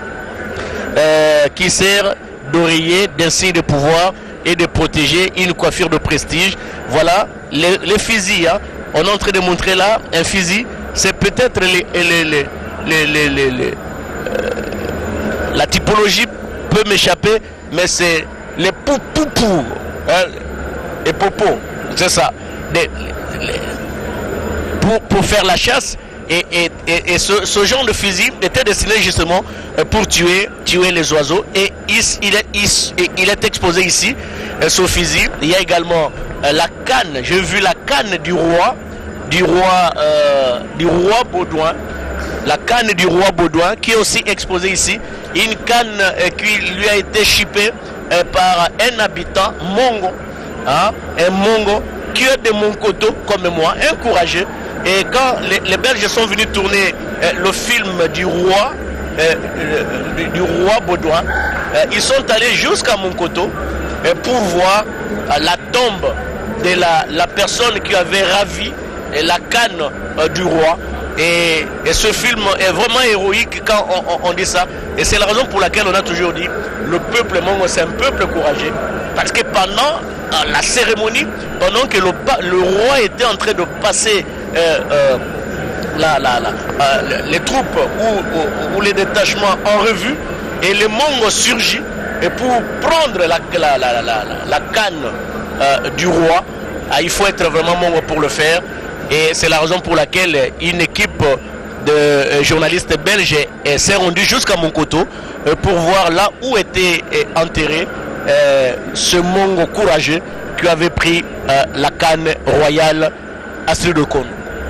euh, qui sert d'oreiller d'insigne de pouvoir et de protéger une coiffure de prestige. Voilà, les, les fusils, hein. On est en train de montrer là un fusil, c'est peut-être les, les, les, les, les, les, les euh, la typologie peut m'échapper, mais c'est les pou-pou-pou, hein, les popos, c'est ça, les, les, pour, pour faire la chasse. Et, et, et, et ce, ce genre de fusil était destiné justement pour tuer, tuer les oiseaux. Et il, il, est, il, il est exposé ici, ce fusil. Il y a également la canne. J'ai vu la canne du roi, du roi, euh, du roi Baudouin. La canne du roi Baudouin qui est aussi exposée ici. Une canne euh, qui lui a été chippée euh, par un habitant mongo, hein, un mongo qui est de Monkoto comme moi, un courageux. Et quand les, les Belges sont venus tourner euh, le film du roi, euh, du, du roi Baudouin, euh, ils sont allés jusqu'à Monkoto euh, pour voir euh, la tombe de la, la personne qui avait ravi euh, la canne euh, du roi. Et, et ce film est vraiment héroïque quand on, on, on dit ça. Et c'est la raison pour laquelle on a toujours dit le peuple mongo, c'est un peuple courageux. Parce que pendant euh, la cérémonie, pendant que le, le roi était en train de passer euh, euh, la, la, la, euh, les troupes ou, ou, ou les détachements en revue, et le mongo surgit et pour prendre la, la, la, la, la, la canne euh, du roi, euh, il faut être vraiment mongo pour le faire. Et c'est la raison pour laquelle une équipe de journalistes belges s'est rendue jusqu'à Monkoto pour voir là où était enterré euh, ce mongo courageux qui avait pris euh, la canne royale à Sudokon.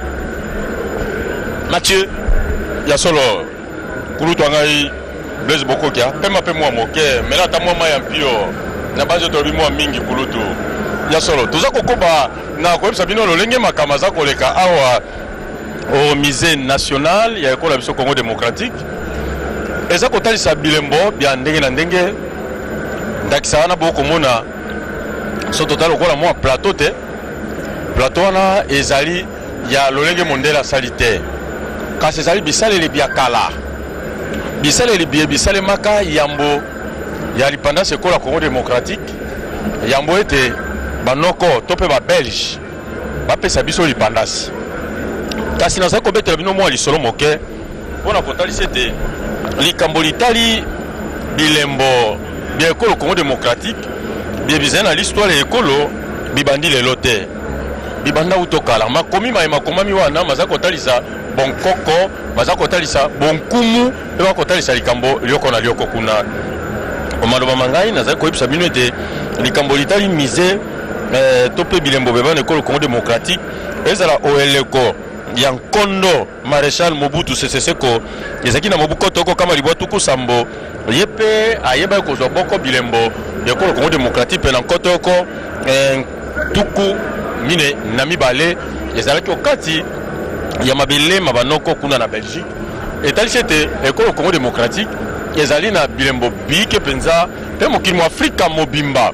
Mathieu. Il y a solo Kulutangai Blaise Bokokia, pema pe moi moke, mais là ta moi un pio, na base to moi mingi kulutu. Ya solo toza kokoba na koyebisa bino lolenge makama za koleka awa au musée national ya ekola biso Congo démocratique eza kotalisa bilembo bya ndenge na ndenge ndakisa wana boko mona so total okola mwa plateau te plateau wana ezali ya lolenge mondela salite kasi ezali bisaleli bya kala bisaleli bya bisale maka yambo ya lipandance ekola Congo démocratique yambo ete banoko tope ba belge bapesa biso lipandasi kasi naza kobetela bino mwa lisolo moke mpona kotalisa ete likambo litali bilembo bya ekolo Congo démocratique bie bizali na l'histoire ya ekolo bibandi lelo te bibanda utokala makomi maye makomami wana maza kotalisa bonkoko maza kotalisa bonkumu mpe bakotalisa likambo lioko na lioko kuna omaloba mangai nazali koyebisa bino ete likambo litali mise Eh, topé bilembo beba nekolo Congo démocratique ezala oeleko ya nkondo maréchal Mobutu Sese Seko ezaki na mobuko toko kama libwatu kusambo yepe ayeba kozwa boko bilembo nekolo Congo démocratique pe na nkotoko eh, tuku mine na mibale ezalaki okati ya mabele mabanoko kuna na Belgique etalisi ete ekolo Congo démocratique ezali na bilembo bike penza pe mokili mo Afrika mobimba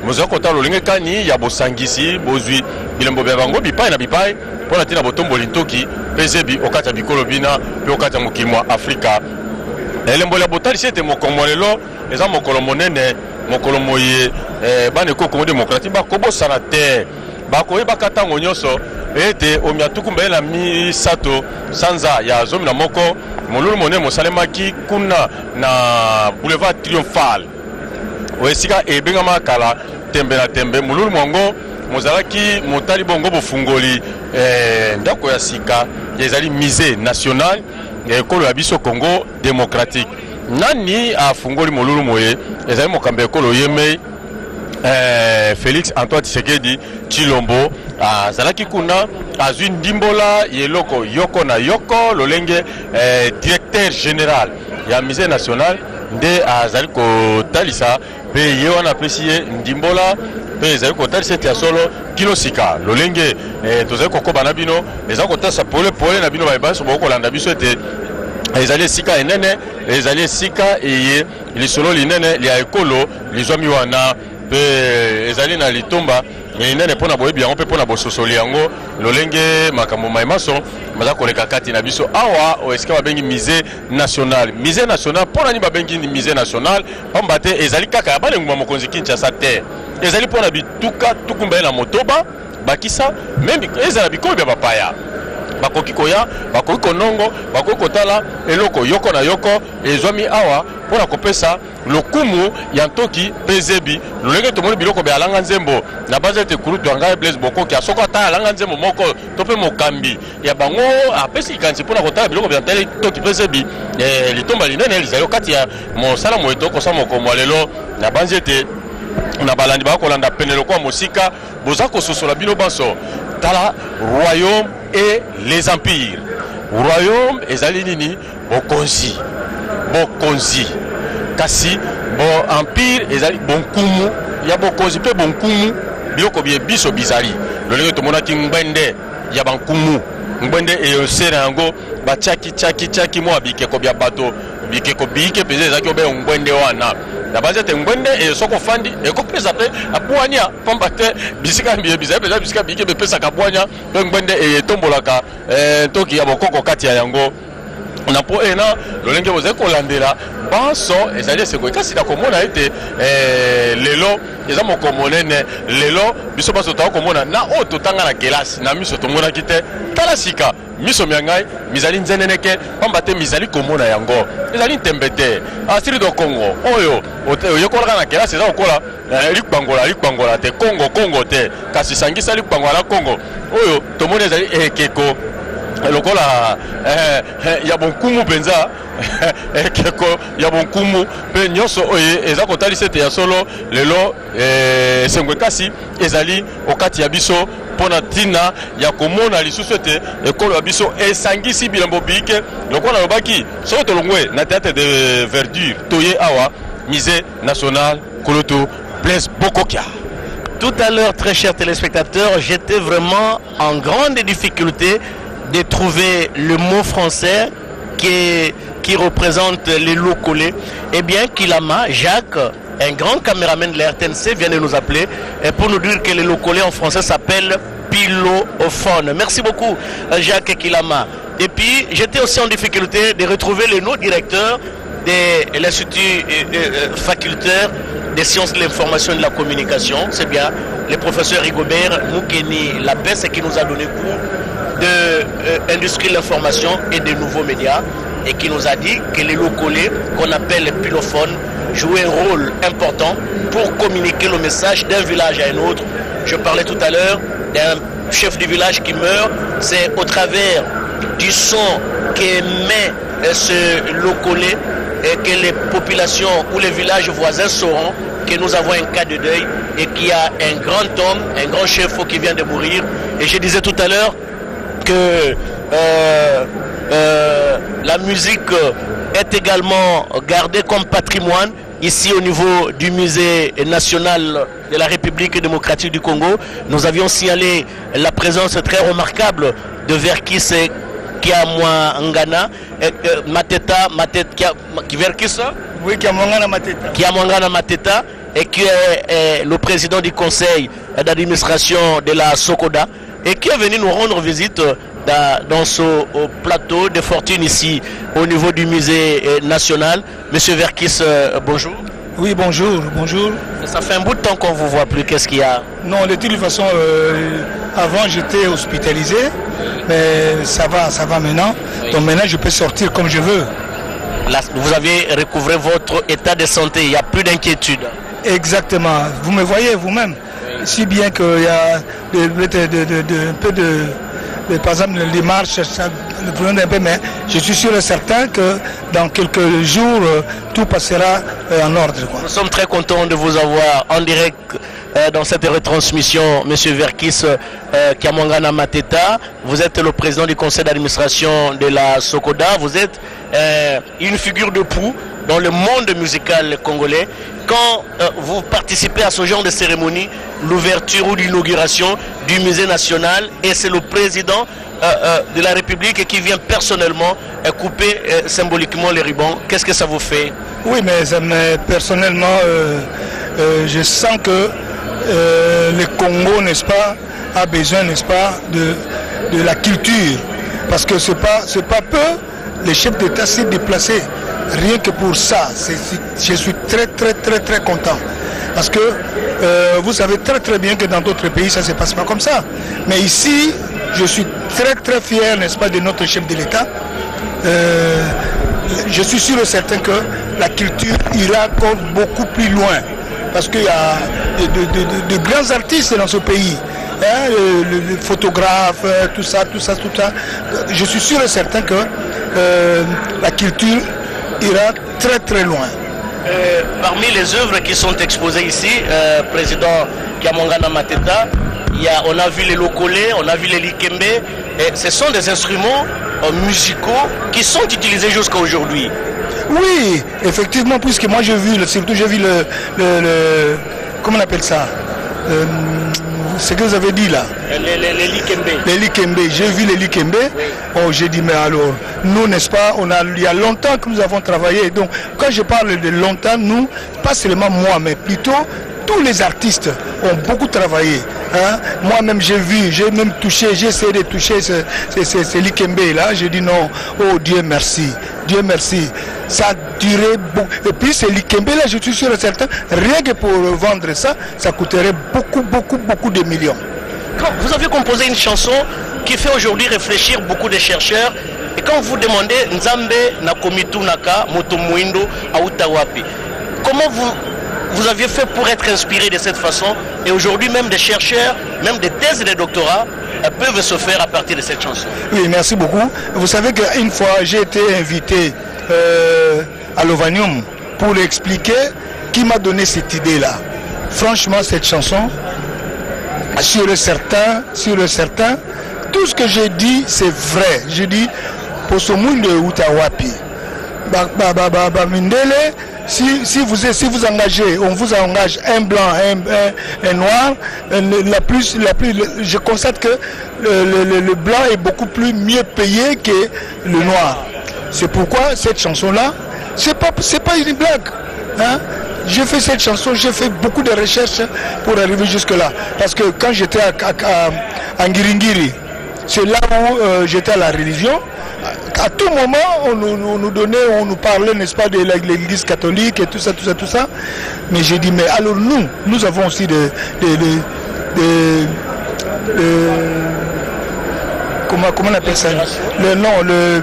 moza kota lolenge kani ya bosangisi bozwi bilembo bya bango bipai na bipai pona tina botombo lintoki pezebi okata bikolo bina pe okata mokili mwa Afrika elembo la botali sete mokongo lelo eza mokolo monene mokolo moye eh, bane ko Congo démocratique ba kobosana te ba koyeba katango nyonso ete omiatuku mbele na misato sanza ya zomi na moko molulu monene mosalemaki kuna na boulevard Triomphal oesika ebengama kala tembe na tembe molulu mongo mozalaki motali bongo bofungoli eh, ndako ya sika ezali musée national ya ekolo ya biso Congo démocratique nani afungoli molulu moye ezali mokambe ekolo yeme eh, Félix Antoine Tshisekedi Tshilombo azalaki kuna azwi ndimbola yeloko yoko na yoko lolenge eh, directeur général ya musée national nde azali kotalisa pe ye wana apesi ye ndimbola pe ezali kotalisa ete ya solo kilo sika lolenge eh, tozali kokoba na bino ezali kotalisa pole pole na bino bayebanso bokolanda biso ete ezali esika enene ezali esika eye lisolo linene lia ekolo lizwami wana pe ezali na litomba linene pona boyebi yango pe pona bososoli yango lolenge makambo maimaso maza koleka kati na biso awa o esika babengi musée national musée national pona ni babengi ni musée national pamba te ezali kaka ya bana nguma mokonzi Kinshasa te ezali pona bituka tukumba na motoba bakisa même ezala bikolo bya bapaya bakoki koya bakoki konongo bakoki kotala eloko yoko na yoko ezwami awa pona kopesa lokumu ya ntoki pezebi lolenge tomoni biloko bya alanga nzembo na baze te kurutu anga Blaise Bokoki asoko ata alanga nzembo moko tope mokambi ya bango apesi ikanzi pona kotala biloko bya ntele toki pezebi eh, litomba linene lizayo kati ya mosala moeto kosa mokomo lelo na banze te na balandi bakolanda penelo kwa mosika boza kososola bino banso tala royaume et les empires royaume ezali nini bokonzi bokonzi kasi bo empire ezali bonkumu ya bokonzi pe bonkumu biloko bie biso bizali lolenge tomonaki ngbende ya bankumu ngbende eyosena yango bachaki chaki chaki mwa bikeko bya bato bikeko bike peze ezaki obe ngbende wana na baze te ngbende esoko fandi ekopesa pe abwanya pamba te bisika mbiye bizali peza bisika bike bepesa kabwanya pe ngbende etombolaka eh, toki ya bokoko kati ya yango na po ena lolenge boze kolandela banso ezali eseko kasi na komona ete eh, lelo eza moko monene lelo biso baso ta komona na o totanga na kelasi na miso tomona kite tala sika miso miangai mizali nzeneneke pamba te mizali komona yango ezali ntembete asiri do Congo oyo oyekolaka na kelasi eza kokola eh, likbangola likbangola te Congo Congo te kasi sangisa likbangola na Congo oyo tomoni ezali ekeko lokola eh, eh, ya bonkumu penza ekeko ya bonkumu pe nyonso oye eza kotalisa ete ya solo lelo eh, sengwe kasi ezali okati ya biso pona tina ya komona lisusu ete ekolo ya biso esangisi bilembo bike lokola lobaki soki tolongwe na théâtre de verdure toye awa musée national Koloto Blaise Bokokia. Tout à l'heure, très chers téléspectateurs, j'étais vraiment en grande difficulté de trouver le mot français qui, qui représente les lots collés. Eh bien, Kilama, Jacques, un grand caméraman de la R T N C, vient de nous appeler pour nous dire que les lots collés en français s'appellent pilophone. Merci beaucoup, Jacques Kilama. Et puis, j'étais aussi en difficulté de retrouver le nom directeur de l'Institut facultaire des sciences de l'information et de la communication. C'est bien le professeur Rigobert Moukeni Lapès qui nous a donné cours de euh, industrie de l'information et des nouveaux médias et qui nous a dit que les lots collés qu'on appelle pilophones jouaient un rôle important pour communiquer le message d'un village à un autre. Je parlais tout à l'heure d'un chef du village qui meurt, c'est au travers du son qu'émet ce lot collé et que les populations ou les villages voisins sauront que nous avons un cas de deuil et qu'il y a un grand homme, un grand chef qui vient de mourir. Et je disais tout à l'heure que euh, euh, la musique est également gardée comme patrimoine ici au niveau du musée national de la République démocratique du Congo. Nous avions signalé la présence très remarquable de Verkis Kiamwangana, Mateta, Mateta, Verkis, oui, Kiamwangana Mateta, Kiamwangana Mateta, et qui est, est le président du conseil d'administration de la Sokoda et qui est venu nous rendre visite dans, dans ce plateau de fortune ici au niveau du musée national. Monsieur Verkis, euh, bonjour. Oui, bonjour, bonjour. Ça fait un bout de temps qu'on ne vous voit plus, qu'est-ce qu'il y a? Non, de toute façon, euh, avant j'étais hospitalisé, mais ça va, ça va maintenant. Oui. Donc maintenant je peux sortir comme je veux. Là, vous avez recouvré votre état de santé, il n'y a plus d'inquiétude. Exactement, vous me voyez vous-même. Oui. Si bien qu'il y a de, de, de, de, de, un peu de... Par exemple, les marches, ça, un peu, mais je suis sûr et certain que dans quelques jours, tout passera en ordre. Quoi. Nous sommes très contents de vous avoir en direct euh, dans cette retransmission, Monsieur Verkis euh, Kiamwangana Mateta. Vous êtes le président du conseil d'administration de la Sokoda. Vous êtes euh, une figure de proue dans le monde musical congolais. Quand euh, vous participez à ce genre de cérémonie, l'ouverture ou l'inauguration du musée national, et c'est le président euh, euh, de la République qui vient personnellement euh, couper euh, symboliquement les rubans, qu'est-ce que ça vous fait? Oui, mais, ça me, personnellement, euh, euh, je sens que euh, le Congo, n'est-ce pas, a besoin, n'est-ce pas, de, de la culture. Parce que ce n'est pas, c'est pas peu, les chefs d'État s'est déplacés. Rien que pour ça, c'est, je suis très très très très content. Parce que euh, vous savez très très bien que dans d'autres pays ça ne se passe pas comme ça. Mais ici, je suis très très fier, n'est-ce pas, de notre chef de l'État. Euh, je suis sûr et certain que la culture ira encore beaucoup plus loin. Parce qu'il y a de, de, de, de grands artistes dans ce pays. Hein, le, le, le photographe, tout ça, tout ça, tout ça. Je suis sûr et certain que euh, la culture ira très très loin. Euh, parmi les œuvres qui sont exposées ici, euh, président Kiamwangana Mateta, il y a, on a vu les lokolé, on a vu les likembe, et ce sont des instruments euh, musicaux qui sont utilisés jusqu'à aujourd'hui. Oui, effectivement, puisque moi j'ai vu, surtout j'ai vu le, le, le, comment on appelle ça, euh, ce que vous avez dit là. Les, les, les likembe. Les likembe, j'ai vu les likembe. Oui. Oh, j'ai dit, mais alors, nous, n'est-ce pas, on a, il y a longtemps que nous avons travaillé. Donc, quand je parle de longtemps, nous, pas seulement moi, mais plutôt tous les artistes ont beaucoup travaillé. Hein? Moi-même, j'ai vu, j'ai même touché, j'ai essayé de toucher ce, ce, ce, ce likembe là. J'ai dit non, oh Dieu merci, Dieu merci. Ça a duré beaucoup. Et puis, ce likembe là, je suis sûr et certain, rien que pour vendre ça, ça coûterait beaucoup, beaucoup, beaucoup de millions. Quand vous avez composé une chanson qui fait aujourd'hui réfléchir beaucoup de chercheurs, et quand vous demandez Nzambe Nakomitu Naka Moto Muindo Autawapi, comment vous, vous aviez fait pour être inspiré de cette façon? Et aujourd'hui, même des chercheurs, même des thèses et des doctorats peuvent se faire à partir de cette chanson. Oui, merci beaucoup. Vous savez qu'une fois, j'ai été invité euh, à l'Ovanium pour expliquer qui m'a donné cette idée-là. Franchement, cette chanson, sur le certain, sur le certain, tout ce que j'ai dit, c'est vrai. J'ai dit, pour ce monde de Utawapi, ba, ba, ba, ba, ba, Mindele, si, si, vous, si vous engagez, on vous engage un blanc, un, un, un noir, la plus, la plus, je constate que le, le, le blanc est beaucoup plus mieux payé que le noir. C'est pourquoi cette chanson-là, c'est pas, c'est pas une blague. Hein? J'ai fait cette chanson, j'ai fait beaucoup de recherches pour arriver jusque-là. Parce que quand j'étais à, à, à Ngiringiri, c'est là où euh, j'étais à la religion. À tout moment, on nous, nous, nous donnait, on nous parlait, n'est-ce pas, de l'église catholique et tout ça, tout ça, tout ça. Mais j'ai dit, mais alors nous, nous avons aussi de... de, de, de, de comment, comment on appelle ça? Le nom, le...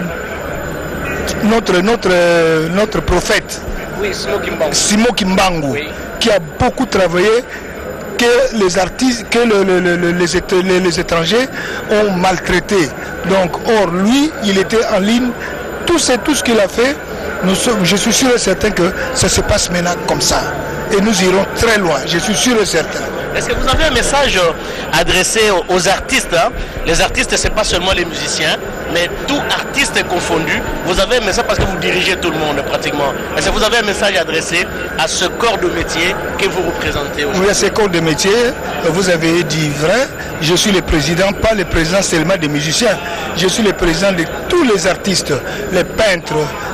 Notre, notre, notre prophète. Oui, Simon Kimbangu. Simon Kimbangu, oui. Qui a beaucoup travaillé, que les artistes, que le, le, le, les, les, les étrangers ont maltraité. Donc, or, lui, il était en ligne. Tout, tout ce qu'il a fait, nous sommes, je suis sûr et certain que ça se passe maintenant comme ça. Et nous irons très loin, je suis sûr et certain. Est-ce que vous avez un message adressé aux artistes, hein? Les artistes, ce n'est pas seulement les musiciens, mais tout artiste confondu. Vous avez un message parce que vous dirigez tout le monde pratiquement. Est-ce que vous avez un message adressé à ce corps de métier que vous représentez aujourd'hui? Oui, à ce corps de métier, vous avez dit vrai. Je suis le président, pas le président seulement des musiciens. Je suis le président de tous les artistes, les peintres,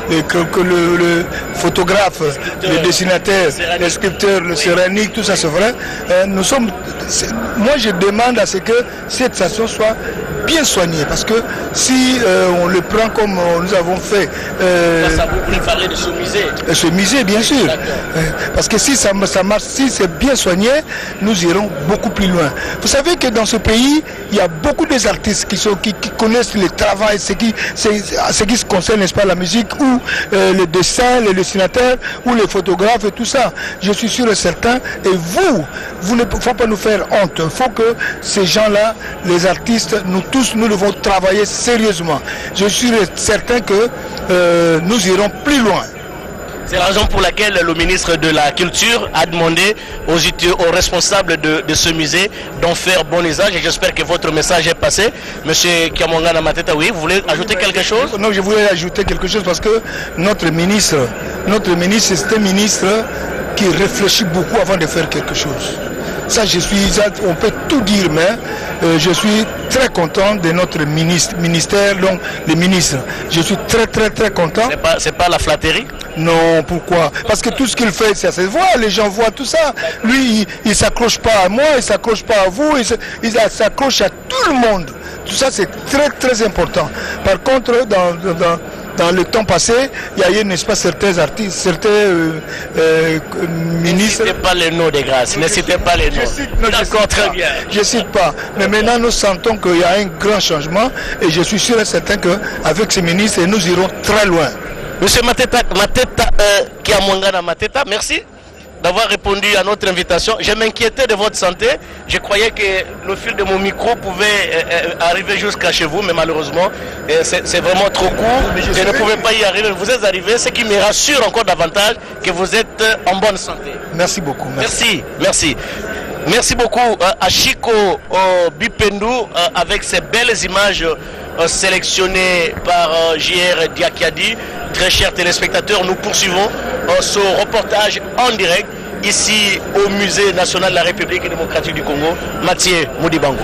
et que, que le, le photographe, le, le dessinateur, le, le sculpteur, le oui. céramique, tout ça c'est vrai. Euh, nous sommes, moi je demande à ce que cette station soit bien soignée, parce que si euh, on le prend comme nous avons fait... Euh, ça vous préparez de ce musée Ce musée, bien sûr. Euh, parce que si ça, ça marche, si c'est bien soigné, nous irons beaucoup plus loin. Vous savez que dans ce pays, il y a beaucoup d'artistes qui, sont, qui, qui connaissent le travail, ce qui, ce qui se concerne, n'est-ce pas, la musique, ou euh, le dessin, les dessinateurs, ou les photographes et tout ça. Je suis sûr et certain. Et vous, vous ne faut pas nous faire honte. Il faut que ces gens-là, les artistes, nous tous, nous devons travailler sérieusement. Je suis certain que euh, nous irons plus loin. C'est la raison pour laquelle le ministre de la Culture a demandé aux, aux responsables de, de ce musée d'en faire bon usage, et j'espère que votre message est passé. Monsieur Kiamwangana Mateta, oui, vous voulez ajouter quelque chose? Non, je voulais ajouter quelque chose parce que notre ministre, notre ministre, c'est un ministre qui réfléchit beaucoup avant de faire quelque chose. Ça, je suis, on peut tout dire, mais euh, je suis très content de notre ministre, ministère, donc le ministre. Je suis très, très, très content. C'est pas, c'est pas la flatterie? Non, pourquoi? Parce que tout ce qu'il fait, ça se voit, les gens voient tout ça. Lui, il ne s'accroche pas à moi, il ne s'accroche pas à vous, il s'accroche à tout le monde. Tout ça, c'est très, très important. Par contre, dans... dans Dans le temps passé, il y a eu, n'est-ce pas, certains artistes, certains euh, euh, ministres... Ne citez pas les noms, de grâce, ne citez pas les noms. D'accord, très bien. Je ne cite pas. Mais maintenant, nous sentons qu'il y a un grand changement et je suis sûr et certain qu'avec ces ministres, nous irons très loin. Monsieur Mateta, Mateta euh, Kiamwangana Mateta, merci d'avoir répondu à notre invitation. Je m'inquiétais de votre santé. Je croyais que le fil de mon micro pouvait euh, arriver jusqu'à chez vous, mais malheureusement, euh, c'est vraiment trop court. Je, je ne pouvais pas y arriver. Vous êtes arrivé, ce qui me rassure encore davantage que vous êtes en bonne santé. Merci beaucoup. Merci, merci. Merci, merci beaucoup euh, à Chico euh, Bipendu euh, avec ces belles images euh, sélectionnées par euh, J R Diakiadi. Très chers téléspectateurs, nous poursuivons euh, ce reportage en direct ici au Musée national de la République démocratique du Congo. Mathieu Moudibango.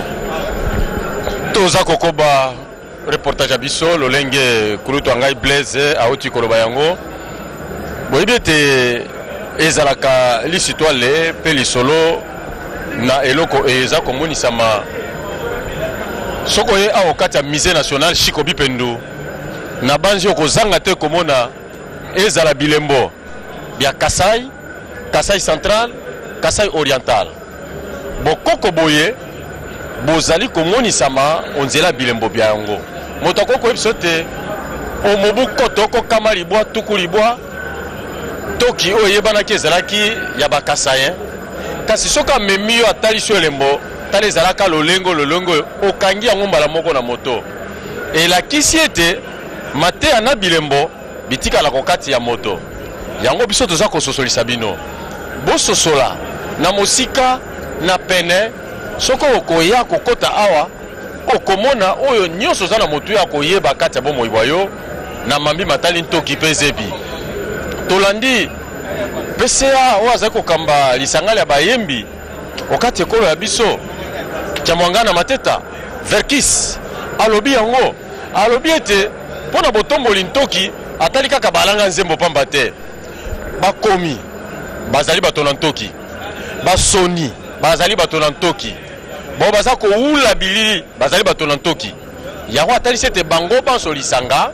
Toza Kokoba, reportage à Bisso, Lolenge Kulutu Angai Blaise, Aoti Koloba Yango. Boyebete ezalaka lisitwale pe lisolo na eloko eza komoni sama. Sokoye awokati ya Musée national Chico Bipendu. Na banzi okozanga te komona ezala bilembo bia Kasai, Kasai central, Kasai oriental. Bokoko boye bozali komoni sama onzela bilembo bia yango. Motoko ko episote o mobuko toko kamali bwa tukuli bwa toki oyebana ke ezalaki ya ba Kasai. Kasi soka memiyo atali so lembo tali ezalaka lolengo lolengo okangi yango mbala moko na moto. Et la kisiete mate ana bilembo bitika la kokati ya moto yango biso toza ko sosolisa bino bo sosola na mosika na pene soko okoya kokota awa okomona oyo nyonso za na moto ya koyeba kati ya bomo iboyo na mambi matali ntoki pezebi tolandi P C A oaza ko kamba lisangala ya bayembi okati ekolo ya biso Kiamwangana Mateta Verkis alobi yango alobi ete pona botomboli ntoki atali kaka balanga nzembo pamba te bakomi bazali bato na ntoki basoni bazali bato na ntoki bo baza ko ula bilili bazali bato na ntoki yango atali sete bango banso lisanga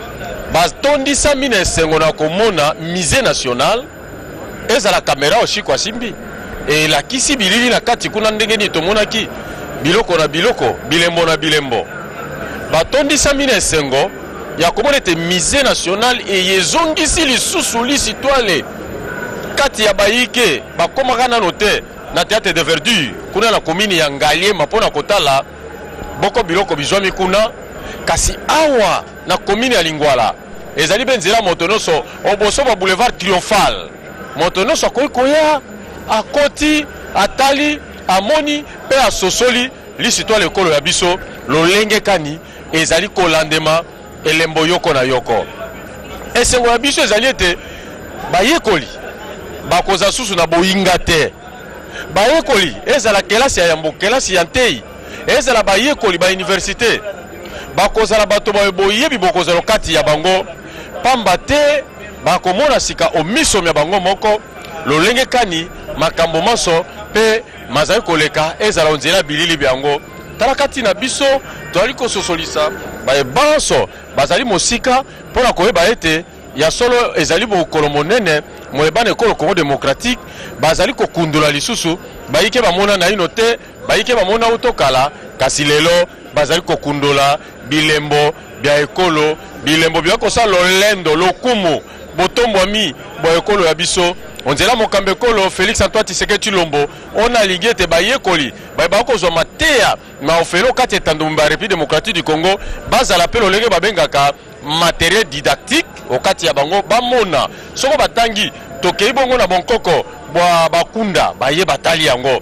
batondisa mine esengo na komona Musée national ezala kamera oshiko asimbi e la kisi bilili na kati kuna ndenge ni tomonaki biloko na biloko bilembo na bilembo batondisa mine esengo ya komona ete Musée national eyezongisi lisusu lisitwale kati ya bayike bakomaka nano te na théâtre de verdure kuna na komini ya Ngaliema mpona kotala boko biloko bizwami kuna kasi awa na komini ya Lingwala ezali benzela moto nyonso oboso ba boulevard triomphal moto nyonso akoki koya akoti atali amoni mpe asosoli lisitwale ekolo ya biso lolenge kani ezali kolandema elembo yoko na yoko esengo ya biso ezali ete bayekoli bakoza susu na boyinga te bayekoli ezala kelasi ya yambo kelasi ya ntei ezala bayekoli ba université bakozala bato boyebi bokozala kati ya bango pamba te bakomona sika omiso ya bango moko lolenge kani makambo maso pe mazali koleka ezala onzela bilili byango talakati na biso toali kososolisa baye banso bazali mosika pona koyeba ete ya solo ezali bokolo monene moyebana ekolo Congo démocratique bazali kokundula lisusu bayike bamona na ino te bayike bamona utokala kasi lelo bazali kokundula bilembo bya ekolo bilembo bya kosala lolendo lokumu botombwami bo ekolo ya biso onzela mokambe ekolo Félix Antoine Tshisekedi Tshilombo on alingi ete bayekoli bayeba kozwa mateya na ofelo kati etandumba ya République démocratique du Congo bazala pe lolenge babengaka matériel didactique okati ya bango bamona soko batangi tokei bongo na bonkoko bwa bakunda baye batali yango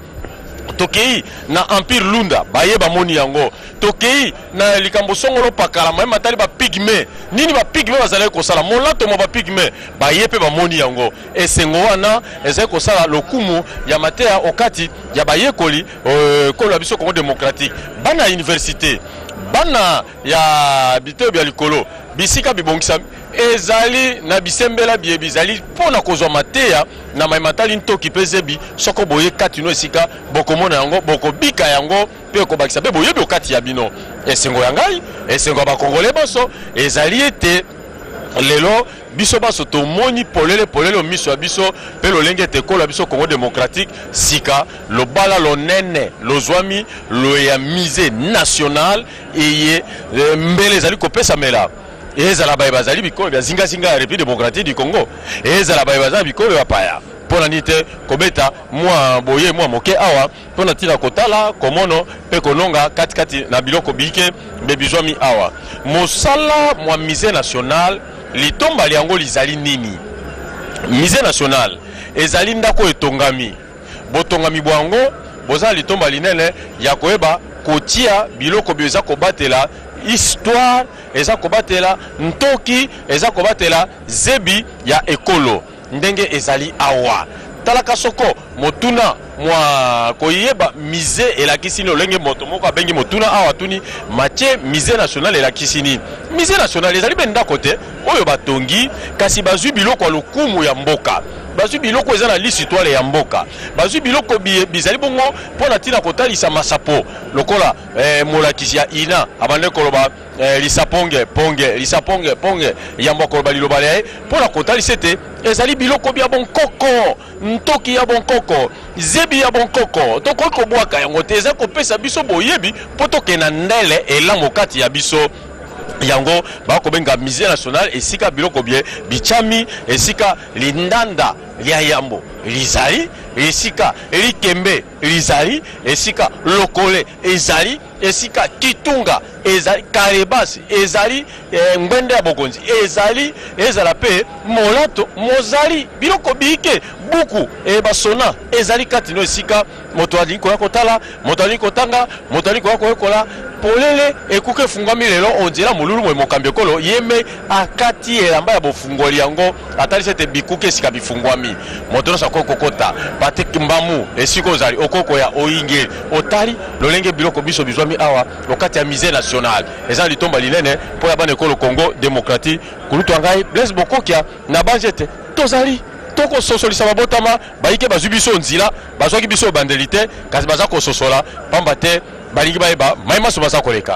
tokei na Empire Lunda baye bamoni yango tokei na likambo songolo pakala maye matali ba pigme nini ba pigme bazala kosala molato mo ba pigme baye pe bamoni yango esengo wana ezali kosala lokumu ya mateya okati ya bayekoli euh, kolo biso Congo démocratique bana université bana ya bité bya likolo bisika bibongisa ezali na bisembela bie bizali pona kozwa mateya na maimatali ntoki pezebi soko boye kati no esika bokomona yango bokobika yango pe ko bakisa be boye bi okati ya bino esengo ya ngai esengo ba kongole baso ezali ete lelo biso baso tomoni polele polele miso ya biso pe lolenge te kola biso Congo démocratique sika lo bala lo nene lo zwami lo ya mise national eye mbele ezali kopesa mela ezala baye bazali bikolo bya zinga zinga ya République démocratique du Congo ezala baye bazali bikolo ya paya pona nite kobeta mwa boye mwa moke awa pona tina kotala komono pe kononga kati kati na biloko bike be bizwami awa mosala mwa mise national litomba liango lizali nini mise national ezali ndako etongami botongami bwango bozala litomba linene ya koeba kotia biloko byoza kobatela histoire eza kobatela ntoki eza kobatela zebi ya ekolo ndenge ezali awa talaka soko motuna mwa koyeba mise elakisini olenge moto moko abengi motuna awa tuni matie mise national elakisini mise national ezali be ndako te oyo batongi kasi bazwi biloko lokumu ya mboka bazwi biloko eza na lisitwale ya mboka bazwi biloko bizali bongo mpona ntina kotalisa masapo lokola eh, molakisi ya ina abande koloba eh, lisaponge ponge lisaponge ponge yambo koloba liloba le mpona kotalisa ete ezali biloko bya bonkoko ntoki ya bonkoko zebi ya bonkoko tokoki kobwaka yango te eza kopesa biso boyebi mpo tokenda ndele elango kati ya biso yango bakobenga mise national esika biloko bie bichami esika lindanda lia yambo lizali esika likembe lizali esika lokole ezali esika kitunga ezali karebasi ezali eh, ngwende ya bokonzi ezali ezala pe molato mozali biloko bike buku e basona ezali kati no esika moto ali ko kotala moto ali kotanga moto ali ko kokola polele ekuke fungwami lelo onzela mululu mwe mokambi ekolo yeme akati elamba ya bofungoli yango atali sete bikuke esika bifungwami moto no sakoko kota patek mbamu esika ozali okoko ya oinge otali lolenge biloko biso bizwami awa okati ya mise national eza litomba linene po ya bana ekolo Congo démocratique kulutu ngai Blaise Bokokia na banjete tozali toko sosolisa babotama baike bazwi biso nzila bazwaki biso bandelite kasi baza kososola pamba te balingi bayeba maimaso baza koleka.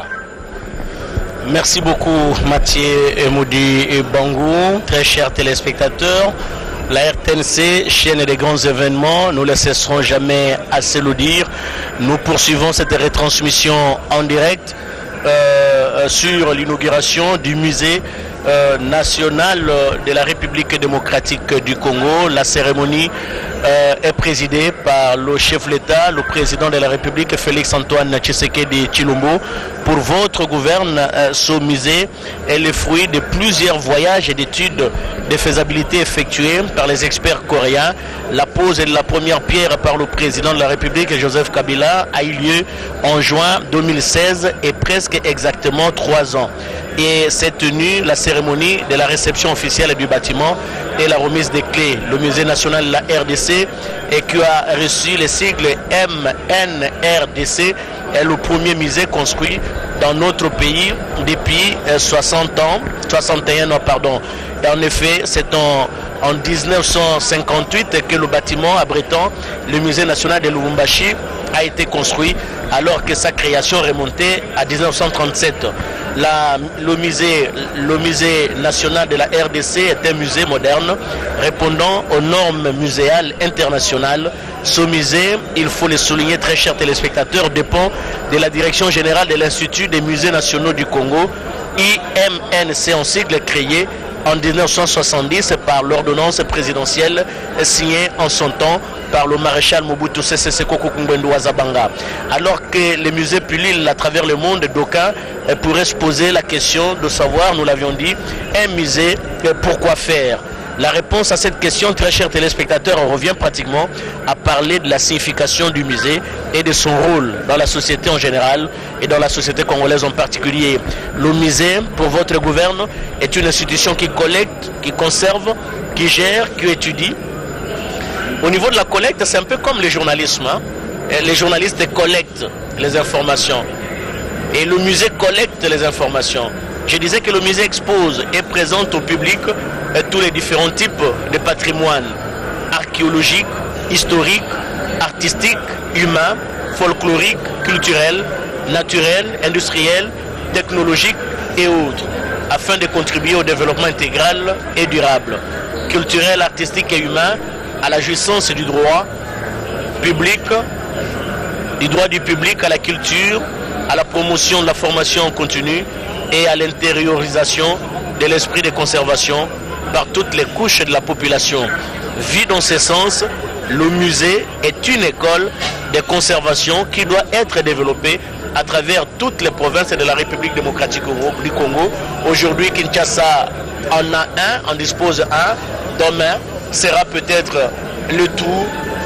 Merci beaucoup Mathieu Emoudi et Bangou, très chers téléspectateurs. La R T N C, chaîne des grands événements, nous ne cesserons jamais assez le dire. Nous poursuivons cette retransmission en direct euh, sur l'inauguration du musée euh, national de la République démocratique du Congo. La cérémonie euh, est présidée par le chef de l'État, le président de la République, Félix Antoine Tshisekedi Tshilombo. Pour votre gouverne, euh, ce musée est le fruit de plusieurs voyages et d'études de faisabilité effectuées par les experts coréens. La pose de la première pierre par le président de la République, Joseph Kabila, a eu lieu en juin deux mille seize et presque exactement trois ans. Et s'est tenue la cérémonie de la réception officielle du bâtiment et la remise des clés. Le musée national de la R D C, et qui a reçu le sigle M N R D C, est le premier musée construit dans notre pays depuis soixante ans, soixante et un ans, pardon. Et en effet, c'est en, en mille neuf cent cinquante-huit que le bâtiment abritant le musée national de Lubumbashi a été construit, alors que sa création remontait à mille neuf cent trente-sept. La, le, musée, le musée national de la R D C est un musée moderne répondant aux normes muséales internationales. Ce musée, il faut le souligner très chers téléspectateurs, dépend de la direction générale de l'Institut des musées nationaux du Congo, I M N C en sigle, créé en mille neuf cent soixante-dix par l'ordonnance présidentielle signée en son temps par le maréchal Mobutu Sese Seko Kukumbwendu Wazabanga. Alors que les musées pullulent à travers le monde, d'aucuns pourraient se poser la question de savoir, nous l'avions dit, un musée, pourquoi faire? La réponse à cette question, très chers téléspectateurs, on revient pratiquement à parler de la signification du musée et de son rôle dans la société en général et dans la société congolaise en particulier. Le musée, pour votre gouverne, est une institution qui collecte, qui conserve, qui gère, qui étudie. Au niveau de la collecte, c'est un peu comme le journalisme. Hein? Les journalistes collectent les informations et le musée collecte les informations. Je disais que le musée expose et présente au public tous les différents types de patrimoine archéologique, historique, artistique, humain, folklorique, culturel, naturel, industriel, technologique et autres, afin de contribuer au développement intégral et durable, culturel, artistique et humain, à la jouissance du droit public, du droit du public à la culture, à la promotion de la formation continue et à l'intériorisation de l'esprit de conservation par toutes les couches de la population. Vu dans ce sens, le musée est une école de conservation qui doit être développée à travers toutes les provinces de la République démocratique du Congo. Aujourd'hui, Kinshasa en a un, en dispose un. Demain, sera peut-être le tour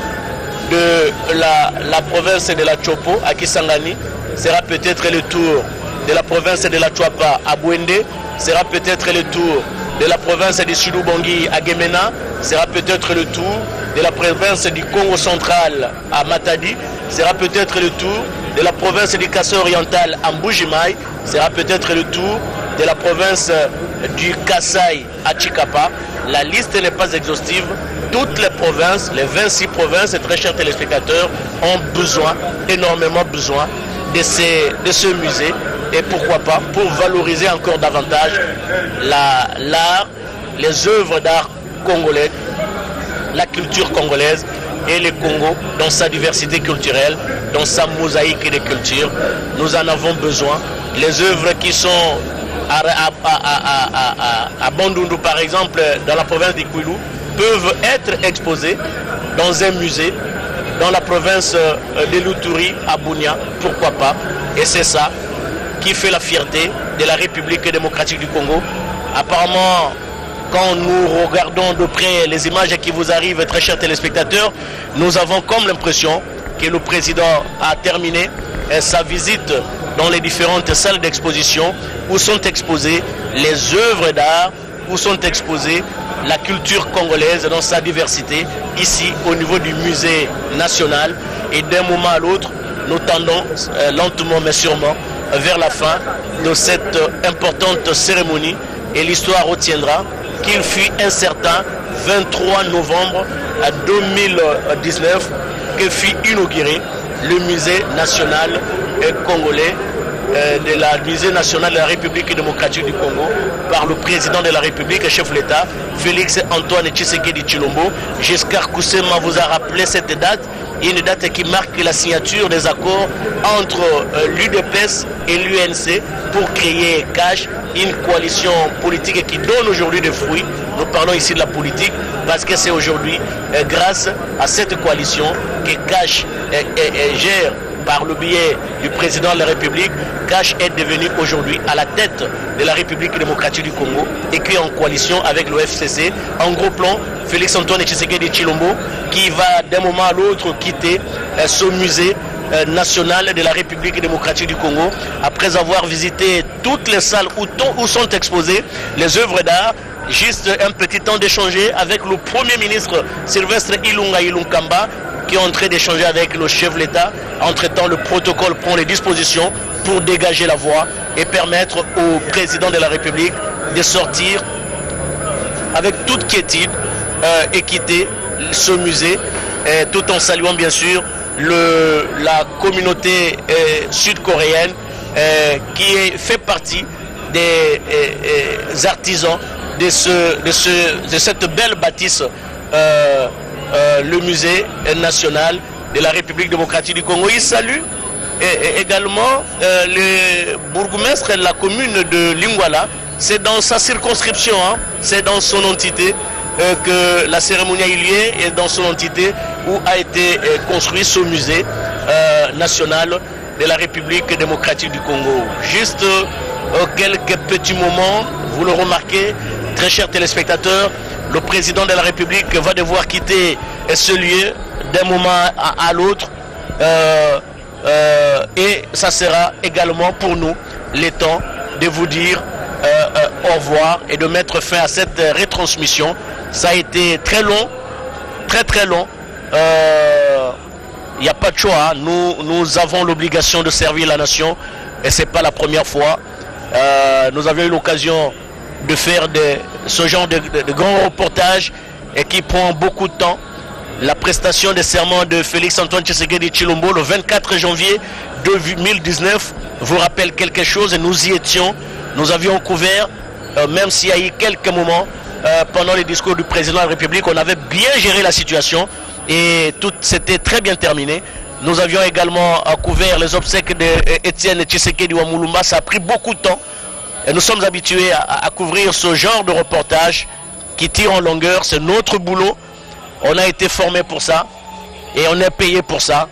de la, la province de la Chopo à Kisangani, sera peut-être le tour de la province de la Chouapa à Bouende, sera peut-être le tour de la province du Sud-Ubangi à Gemena, sera peut-être le tour de la province du Congo central à Matadi, sera peut-être le tour de la province du Kassai oriental à Mbujimaï, sera peut-être le tour de la province du Kassai à Chikapa. La liste n'est pas exhaustive. Toutes les provinces, les vingt-six provinces, et très chers téléspectateurs, ont besoin, énormément besoin de, ces, de ce musée. Et pourquoi pas, pour valoriser encore davantage l'art, les œuvres d'art congolais, la culture congolaise et le Congo dans sa diversité culturelle, dans sa mosaïque de culture. Nous en avons besoin. Les œuvres qui sont à, à, à, à, à, à Bandundu, par exemple, dans la province d'Ikwilu, peuvent être exposées dans un musée dans la province de l'Uturi à Bunia, pourquoi pas. Et c'est ça qui fait la fierté de la République démocratique du Congo. Apparemment, quand nous regardons de près les images qui vous arrivent, très chers téléspectateurs, nous avons comme l'impression que le président a terminé sa visite dans les différentes salles d'exposition où sont exposées les œuvres d'art, où sont exposées la culture congolaise dans sa diversité, ici au niveau du musée national. Et d'un moment à l'autre, nous tendons euh, lentement mais sûrement vers la fin de cette importante cérémonie. Et l'histoire retiendra qu'il fut un certain vingt-trois novembre deux mille dix-neuf que fut inauguré le musée national congolais, euh, de la musée national de la République démocratique du Congo, par le président de la République, chef de l'État, Félix Antoine Tshisekedi Tshilombo. Giscard Koussema vous a rappelé cette date, une date qui marque la signature des accords entre euh, l'U D P S et l'U N C pour créer C A C H, une coalition politique qui donne aujourd'hui des fruits. Nous parlons ici de la politique parce que c'est aujourd'hui euh, grâce à cette coalition que C A C H euh, euh, gère par le biais du président de la République. C A C H est devenu aujourd'hui à la tête de la République démocratique du Congo et qui est en coalition avec le F C C. En gros plan, Félix Antoine Tshisekedi Tshilombo qui va d'un moment à l'autre quitter euh, ce musée euh, national de la République démocratique du Congo après avoir visité toutes les salles où, où sont exposées les œuvres d'art. Juste un petit temps d'échanger avec le Premier ministre Sylvestre Ilunga Ilunkamba qui est en train d'échanger avec le chef de l'État. Entre-temps, le protocole prend les dispositions pour dégager la voie et permettre au président de la République de sortir avec toute quiétude euh, et quitter ce musée, et tout en saluant bien sûr le, la communauté euh, sud-coréenne euh, qui est, fait partie des euh, euh, artisans de, ce, de, ce, de cette belle bâtisse, euh, euh, le musée national de la République démocratique du Congo. Il salue et, et également euh, le bourgmestre de la commune de Lingwala. C'est dans sa circonscription, hein, c'est dans son entité euh, que la cérémonie a eu lieu, et dans son entité où a été euh, construit ce musée euh, national de la République démocratique du Congo. Juste euh, quelques petits moments, vous le remarquez, très chers téléspectateurs, le président de la République va devoir quitter ce lieu d'un moment à, à l'autre, euh, euh, et ça sera également pour nous le temps de vous dire euh, euh, au revoir et de mettre fin à cette euh, retransmission. Ça a été très long, très très long. Il euh, n'y a pas de choix, hein. nous, nous avons l'obligation de servir la nation, et ce n'est pas la première fois. Euh, nous avions eu l'occasion de faire de, ce genre de, de, de grands reportages, et qui prend beaucoup de temps. La prestation des serments de Félix Antoine Tshisekedi Tshilombo le vingt-quatre janvier deux mille dix-neuf vous rappelle quelque chose, et nous y étions. Nous avions couvert, euh, même s'il y a eu quelques moments euh, pendant les discours du président de la République, on avait bien géré la situation et tout s'était très bien terminé. Nous avions également euh, couvert les obsèques d'Étienne Tshisekedi Wamulumba. Ça a pris beaucoup de temps, et nous sommes habitués à, à couvrir ce genre de reportage qui tire en longueur. C'est notre boulot. On a été formé pour ça et on est payé pour ça.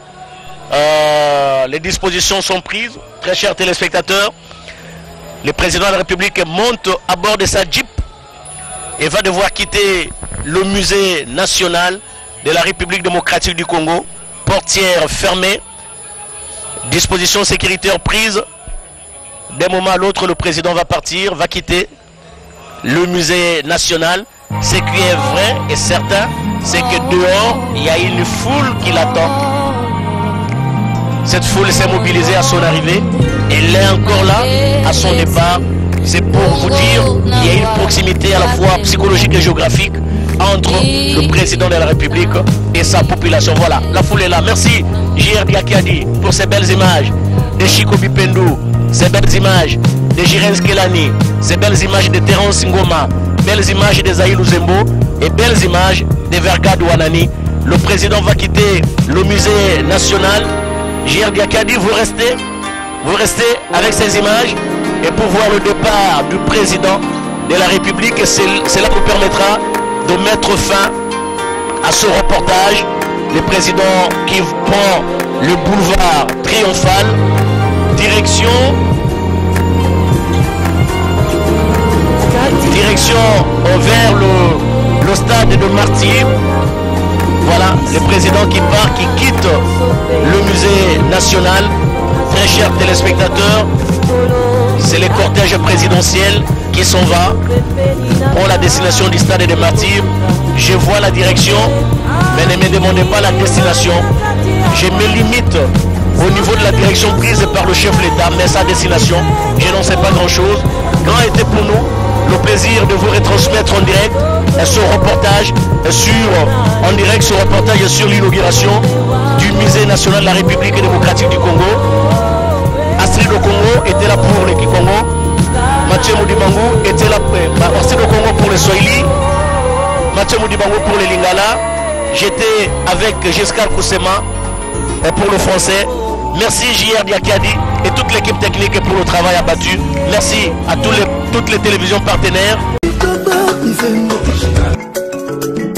Euh, les dispositions sont prises, très chers téléspectateurs. Le président de la République monte à bord de sa Jeep et va devoir quitter le musée national de la République démocratique du Congo. Portière fermée, dispositions sécuritaires prises. D'un moment à l'autre, le président va partir, va quitter le musée national. Ce qui est vrai et certain, c'est que dehors, il y a une foule qui l'attend. Cette foule s'est mobilisée à son arrivée, et elle est encore là à son départ. C'est pour vous dire qu'il y a une proximité à la fois psychologique et géographique entre le président de la République et sa population. Voilà, la foule est là. Merci J R Diakiadi pour ces belles images de Chico Bipendou, ces belles images de Jirens Kelani, ces belles images de Terence Ngoma, belles images de Zahilou Zembo et belles images de Vergade Wanani. Le président va quitter le musée national. J R Diakadi, vous restez, vous restez avec ces images, et pour voir le départ du président de la République, cela vous permettra de mettre fin à ce reportage. Le président qui prend le boulevard triomphal, direction direction vers le, le stade de Martyrs. Voilà, le président qui part, qui quitte le musée national. Très chers téléspectateurs, c'est le cortège présidentiel qui s'en va pour la destination du stade de Martyrs. Je vois la direction, mais ne me demandez pas la destination. Je me limite au niveau de la direction prise par le chef de l'État, mais sa destination, je n'en sais pas grand-chose. Grand était pour nous le plaisir de vous retransmettre en direct ce reportage sur, en direct ce reportage sur l'inauguration du musée national de la République démocratique du Congo. Astrid Congo était là pour les Kikongo, Mathieu Moudibango était là pour Astrid Congo pour les Swahili, Mathieu Moudibango pour les Lingala. J'étais avec Giscard Koussema pour le français. Merci J R Diakadi et toute l'équipe technique pour le travail abattu. Merci à tous les, toutes les télévisions partenaires.